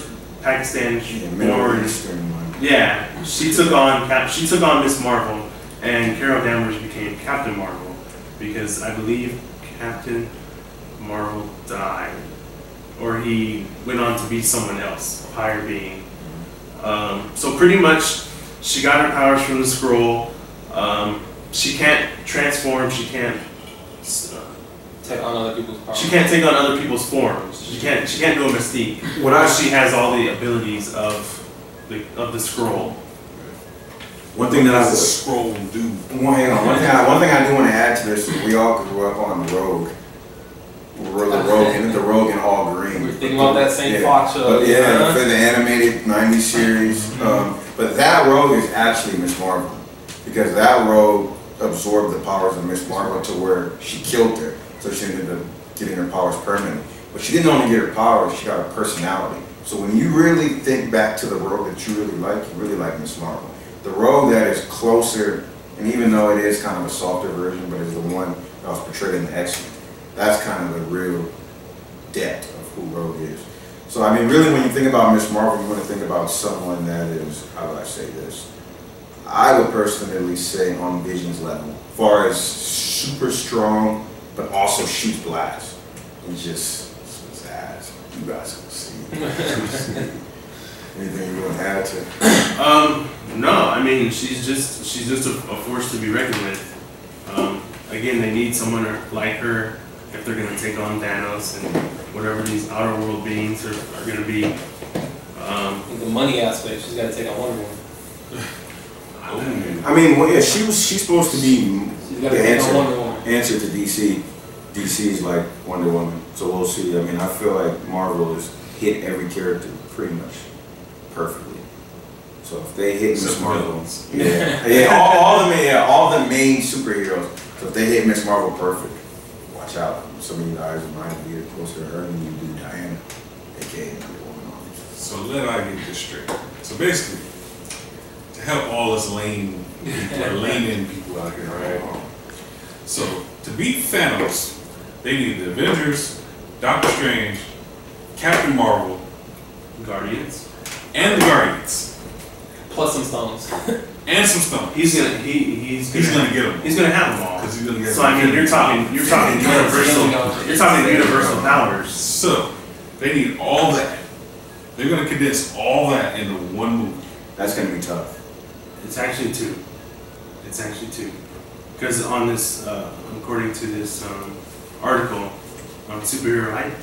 Pakistan
Yeah, Middle
born.
Eastern one.
Yeah, she took on Cap- she took on Miss Marvel, and Carol Danvers became Captain Marvel because I believe Captain Marvel died, or he went on to be someone else, a higher being. Um, so pretty much, she got her powers from the scroll. Um, she can't transform. She can't. Uh,
Take on other people's powers.
she can't take on other people's forms. She can't. She can't do a mystique.
What I
She has all the abilities of the of the scroll.
One thing that I
What does the
was
scroll do?
one, hang on, one thing I, one thing I do want to add to this is we all grew up on the Rogue. We're the Rogue and the Rogue in all green.
We're thinking about that same
Yeah.
Fox show.
But yeah,
huh?
for the animated nineties series. Um, but that Rogue is actually Miss Marvel because that Rogue absorbed the powers of Miss Marvel to where she killed her, so she ended up getting her powers permanently. But she didn't only get her powers; she got her personality. So when you really think back to the Rogue that you really like, you really like Miss Marvel. The Rogue that is closer, and even though it is kind of a softer version, but is the one that was portrayed in the X-Men. That's kind of the real depth of who Rogue is. So I mean, really, when you think about Miss Marvel, you want to think about someone that is, how would I say this? I would personally say on Vision's level, as far as super strong, but also shoots blast. It's just, it's ass. You guys can see. Anything you want to add to?
Um, no, I mean she's just she's just a, a force to be reckoned with. Um, again, they need someone like her if they're gonna take on Thanos and whatever these outer world beings are, are gonna be. Um,
The money aspect, she's got to take on Wonder Woman.
I mean, well, yeah, she was. She's supposed to be
She's got
the
to take on
answer.
Wonder Woman.
Answer to D C. D C's like Wonder Woman, so we'll see. I mean, I feel like Marvel has hit every character pretty much perfectly. So if they hit Miss
Except
Marvel,
villains.
yeah, yeah, all, all the main, yeah, all the main superheroes. So if they hit Miss Marvel perfect, watch out. Some of you guys might be closer to her than you do Diana, aka Wonder Woman.
So let I get this straight. So basically, to help all us lame people, or layman people out here, right? So to beat Thanos, they need the Avengers, Doctor Strange, Captain Marvel,
Guardians.
and the Guardians,
Plus some stones.
and some stuff.
He's gonna he he's
He's
gonna,
gonna get them
he's gonna have them all.
because he's gonna get.
So I mean, you're talking you're talking universal you're talking universal powers.
So they need all that. They're gonna condense all that into one movie.
That's gonna be tough.
It's actually two. It's actually two. Because on this, uh, according to this um, article on Superhero Hype,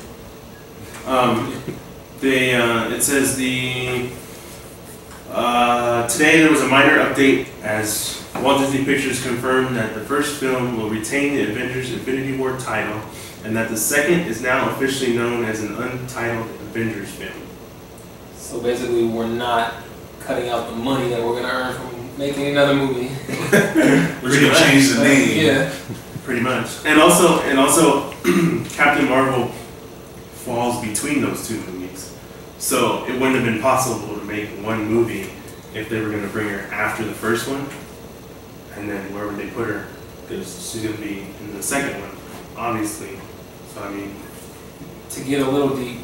um, they uh, it says the uh, today there was a minor update as Walt Disney Pictures confirmed that the first film will retain the Avengers Infinity War title, and that the second is now officially known as an untitled Avengers film.
So basically, we're not cutting out the money that we're going to earn from making another movie.
We're gonna change the name.
Yeah.
Pretty much. And also, and also, Captain Marvel falls between those two movies. So it wouldn't have been possible to make one movie if they were going to bring her after the first one. And then where would they put her? Because she's going to be in the second one, obviously. So, I mean,
To get a little deep,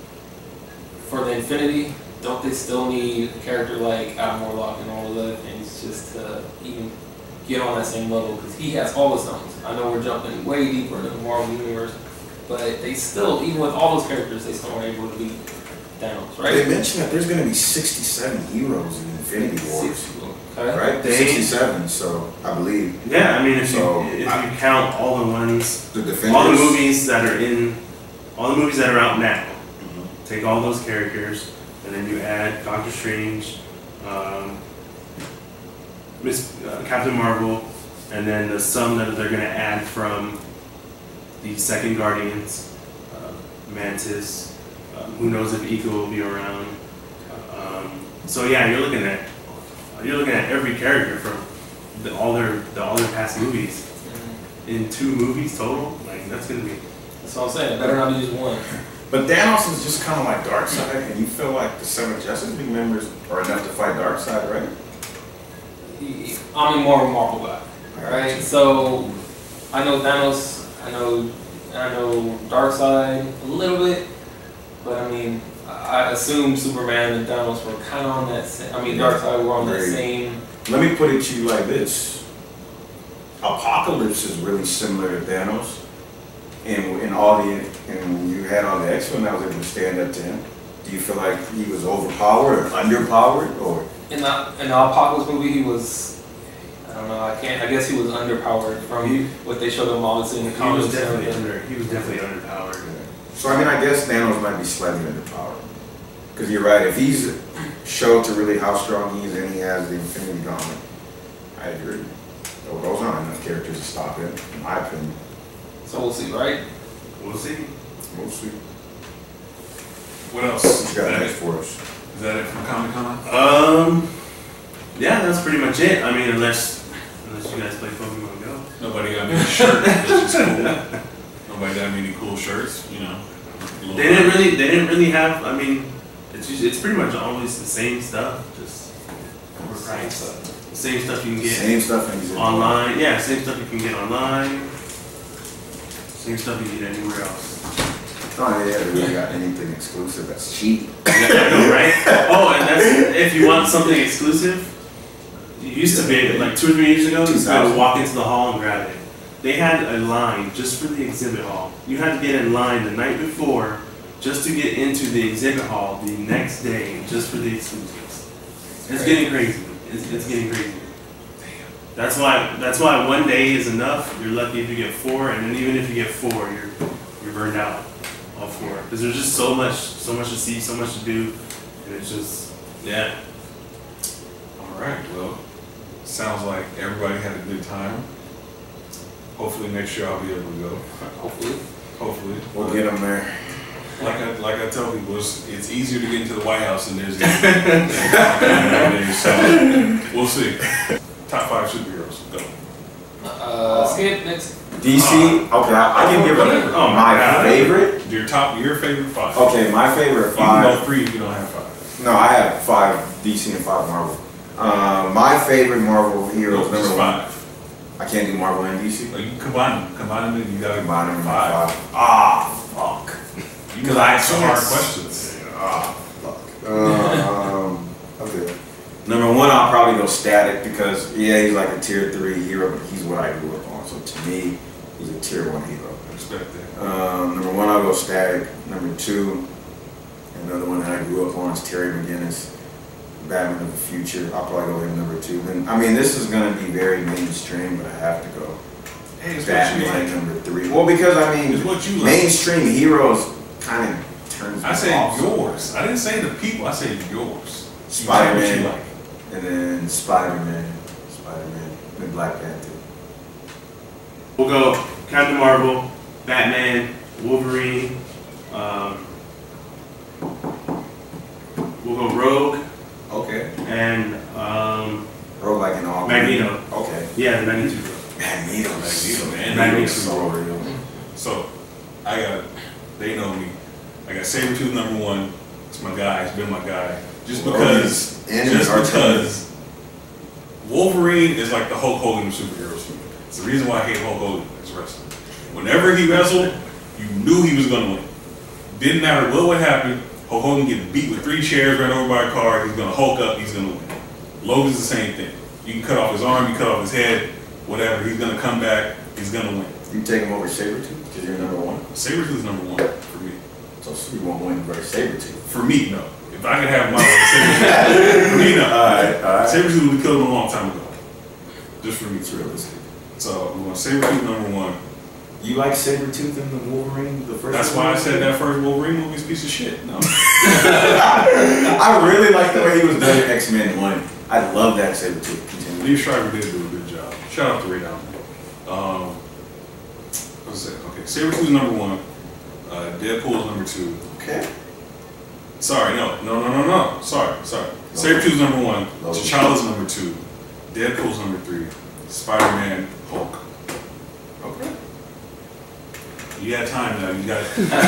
for the Infinity, don't they still need a character like Adam Warlock and all of the things just to even get on that same level? Because he has all the stones. I know we're jumping way deeper into the Marvel universe, but they still, even with all those characters, they still weren't able to beat Thanos,
They
right?
mentioned that there's gonna be sixty-seven heroes in Infinity Wars,
Six, okay.
right?
They-
sixty-seven. So I believe
yeah, I mean, if
So,
you if
I-
you count all the ones,
the Defenders.
all the movies that are in, all the movies that are out now,
Mhm.
take all those characters, and then you add Doctor Strange, um, Miss uh, Captain Marvel, and then the some that they're gonna add from the second Guardians, uh, Mantis. Um, who knows if Eco will be around? Um, so yeah, you're looking at you're looking at every character from the, all their the, all their past movies
Mhm.
in two movies total. Like that's gonna be.
That's what I'm saying. It better not be just one.
But Thanos is just kind of like Darkseid, and you feel like the seven Justice League members are enough to fight Darkseid, right?
I'm more of a Marvel guy. Alright, so I know Thanos, I know I know Darkseid a little bit, but I mean, I I assume Superman and Thanos were kind of on that same, I mean, Darkseid were on that
Very.
same.
Let me put it to you like this. Apocalypse is really similar to Thanos. And in all the, and when you had all the X-Men that was able to stand up to him, do you feel like he was overpowered or underpowered, or?
In the, in the Apocalypse movie, he was, I don't know, I can't, I guess he was underpowered from
He-
what they showed him obviously in the
He
comics.
was
and
definitely
everything.
under. He was definitely underpowered.
So I mean, I guess Thanos might be slightly underpowered. Because you're right, if he's showed to really how strong he is and he has the Infinity Gauntlet, I agree. Though those aren't enough characters to stop him, in my opinion.
So we'll see, right?
We'll see.
We'll see.
What else?
What
Is
you got
that
next
it?
for us?
Is that it from Comic Con?
Um, yeah, that's pretty much it. I mean, unless unless you guys play Pokemon Go.
Nobody got me a shirt, which is cool. Nobody got me any cool shirts, you know.
They didn't really. They didn't really have. I mean, it's usually, it's pretty much always the same stuff, just overpriced. Same stuff you can get
Same stuff in exhibit.
online. Yeah, same stuff you can get online. Same stuff you get anywhere else.
Oh yeah, they really got anything exclusive that's cheap.
I know, right? Oh, and that's if you want something exclusive. You used to be able, like two or three years ago, you used to be able to walk into the hall and grab it. They had a line just for the exhibit hall. You had to get in line the night before just to get into the exhibit hall the next day just for the exclusives. It's getting crazy. It's, it's getting crazy. That's why. That's why one day is enough. You're lucky if you get four, and then even if you get four, you're you're burned out. All four, because there's just so much, so much to see, so much to do, and it's just, yeah.
All right, well, sounds like everybody had a good time. Hopefully next year I'll be able to go. Hopefully. Hopefully.
We'll get them there.
Like I, like I tell people, it's, it's easier to get into the White House than there's so we'll see. Top five superheroes, go.
Uh, skip next.
D C, okay, I, I can give it
Oh,
my
God.
favorite.
Your top, your favorite five.
Okay, my favorite
You can go
five.
three if you don't have five.
No, I have five D C and five Marvel. Uh, my favorite Marvel heroes,
No,
number
just
one.
five.
I can't do Marvel and D C.
Like, you can combine them. Combine them and you gotta
Combine them in
five.
five. Ah, fuck.
Because I ask
can't.
hard questions.
Ah, fuck. Um, okay. Number one, I'll probably go Static because, yeah, he's like a tier three hero, but he's what I grew up on. So to me, he's a tier one hero.
I respect that.
Um, number one, I'll go Static. Number two, another one that I grew up on is Terry McGinnis, Batman of the Future. I'll probably go him number two. Then, I mean, this is going to be very mainstream, but I have to go
Hey, it's what you
Batman
like.
number three. Well, because, I mean,
It's what you like.
mainstream heroes kind of turns me
I said
off.
yours. I didn't say the people. I said yours.
Spider-Man.
You like what you like.
And then Spider-Man, Spider-Man, and Black Panther.
We'll go Captain Marvel, Batman, Wolverine. Um, we'll go Rogue
Okay.
and um,
Rogue like an all
Magneto.
Okay.
Yeah, the ninety-two.
Magneto.
Magneto, man.
Magneto's
Magneto.
so real.
So, I got, they know me. I got Sabretooth number one. It's my guy. It's been my guy. Just because,
And
just
Archie.
because Wolverine is like the Hulk Hogan of superheroes for me. It's the reason why I hate Hulk Hogan as a wrestler. Whenever he wrestled, you knew he was going to win. Didn't matter what would happen. Hulk Hogan get beat with three chairs right over by a car. He's going to Hulk up. He's going to win. Logan's the same thing. You can cut off his arm. You cut off his head. Whatever. He's going to come back. He's going to win.
You take him over Sabretooth because you're number one.
Sabretooth is number one for me.
So you won't win versus Sabretooth.
For me, no. If I could have my Sabretooth, for me, no.
Alright, alright.
Sabretooth would have killed him a long time ago. Just for me.
It's realistic.
So we're going Sabretooth number one.
You like Sabretooth in the Wolverine, the first
That's
one?
why I said that first Wolverine movie's a piece of shit. No.
I really like the way he was done in X-Men one. I love that Sabretooth. Continue.
Lee Schreiber did do a good job. Shout out to Ray Down. Um, what's that? Okay, Sabretooth's number one. Uh, Deadpool's number two.
Okay.
Sorry, no, no, no, no, no. Sorry, sorry. Sabretooth's number one. T'Challa's number two. Deadpool's number three. Spider-Man, Hulk.
Okay.
You got time now. You got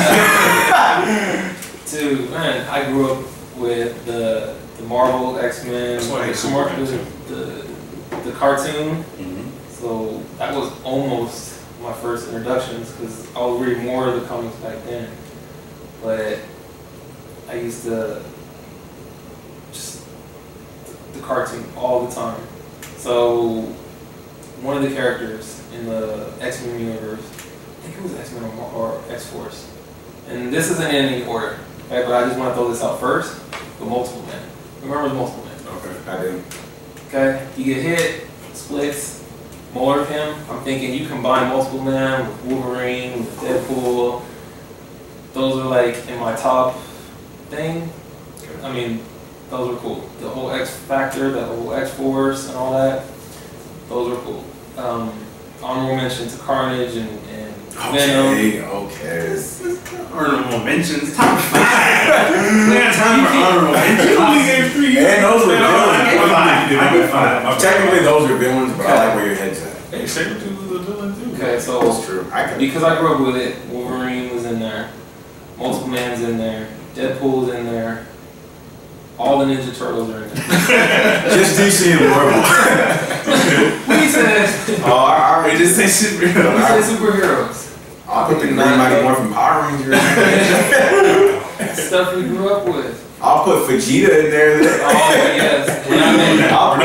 Two, man, I grew up with the the Marvel X-Men,
That's why I hate
the,
Superman,
the, the, the cartoon.
mm-hmm.
So that was almost my first introductions because I was reading more of the comics back then. But I used to just the cartoon all the time. So one of the characters in the X-Men universe, I think it was X-Men or, or X-Force, and this isn't in any order, okay, but I just want to throw this out first. The Multiple Man. Remember the Multiple Man?
Okay, I do.
Okay, you get hit, splits, more of him. I'm thinking you combine Multiple Man with Wolverine, with Deadpool. Those are like in my top thing.
Okay.
I mean, those were cool. The whole X Factor, the whole X Force, and all that. Those were cool. Um, honorable mention to Carnage and, and Venom.
Okay, okay.
Honorable mentions, top five. We got time for honorable mentions.
You only gave three.
And those were villains.
I gave five. I gave five.
Technically, those are villains, but I like where your head's at.
Hey, Sabretooth was a villain too.
Okay, so
That's true. I can.
because I grew up with it, Wolverine was in there, Multiple Man's in there, Deadpool's in there, all the Ninja Turtles are in there.
Just D C and Marvel.
When he said,
Oh, I already
Just say superhero.
when he said superheroes,
I'll put the Green Mighty Morphin Power Ranger in there.
stuff we grew up with.
I'll put Vegeta in there.
Oh yes, we're not making it.
I'll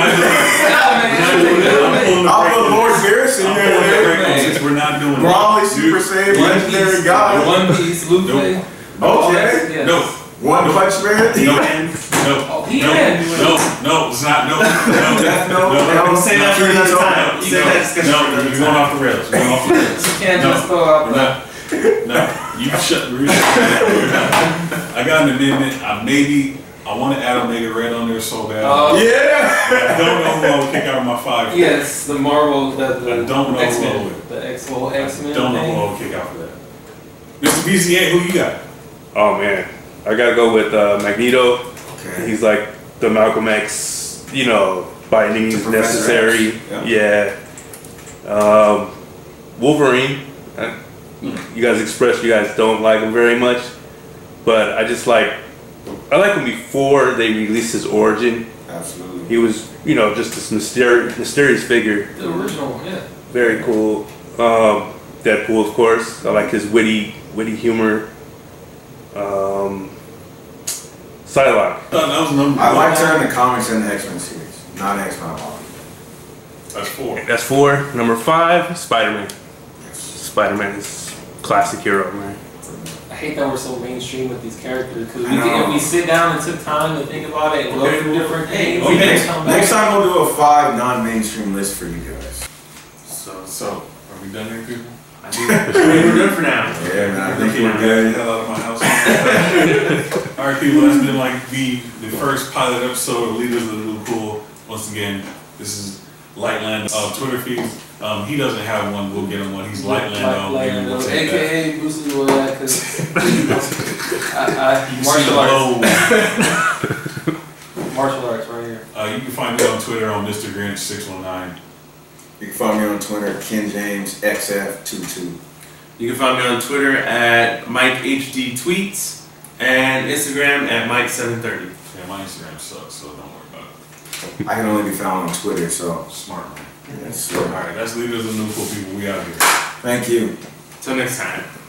put, I'll put Lord Varys in there.
Since we're not doing
Brawley, Super Saiyan, Legendary God.
One Piece, Luke.
Nope.
Okay.
Yes.
No.
One Punch Man.
No. No.
Oh, he
no.
had-
No. No. It's not. No. No.
Death Note.
No.
Hell,
Say that for another time.
No,
Say that discussion for
no,
another
you're going off the rails. You're going off the rails.
You can't
No.
just throw out
We're
the.
not. No, you shut. We're not. I got an amendment. I maybe I want to add Omega Red on there so bad.
Uh,
Yeah.
I don't know who I would kick out of my five.
Yes, the Marvel, the, the
I don't know who I
X-Men,
would.
the X whole X-Men
Don't know who
thing.
I would kick out for that. Mister B C A, who you got?
Oh man, I gotta go with uh, Magneto.
Okay.
He's like the Malcolm X, you know, by any means
To Professor
necessary.
X,
Yeah. Um, Wolverine. uh, You guys expressed you guys don't like him very much, but I just like I like him before they released his origin.
Absolutely.
He was, you know, just this mysterious, mysterious figure.
The original one, yeah.
Very cool. Um, Deadpool, of course. I like his witty, witty humor. Um, Psylocke.
I thought that was number
I
one.
liked her in the comics and the X-Men series, not X-Men Marvel.
That's four.
That's four. Number five, Spider-Man. Spider-Man is classic hero, man.
I hate that we're so mainstream with these characters because we
I know.
can, if we sit down and took time to think about it and
Okay.
go through different things,
Okay.
we can
Next,
come
next
back.
time we'll do a five non-mainstream list for you guys.
So,
So, are we done here, people?
I think we're good for now.
Yeah, man. I think
Get
we're
the
good.
hell out of my house. All right, people. That's been like the the first pilot episode of Leaders of the New Cool. Once again, this is Light Lando uh, Twitter feed. Um, he doesn't have one. We'll get him one. He's Light Lando.
Like,
Maybe we'll take that.
A K A Bruce Lee or that because I, I
You can see
martial
the
arts,
low.
martial arts right here.
Uh, you can find me on Twitter on Mister Grinch six one nine.
You can find me on Twitter, Kenn James X F twenty-two.
You can find me on Twitter at Mike H D Tweets and Instagram at Mike seven thirty.
Yeah, my Instagram sucks, so don't worry about it.
I can only be found on Twitter, so
Smart man.
yes,
All
sir.
right, that's Leaders of the New Cool, people. We out here.
Thank you.
Till next time.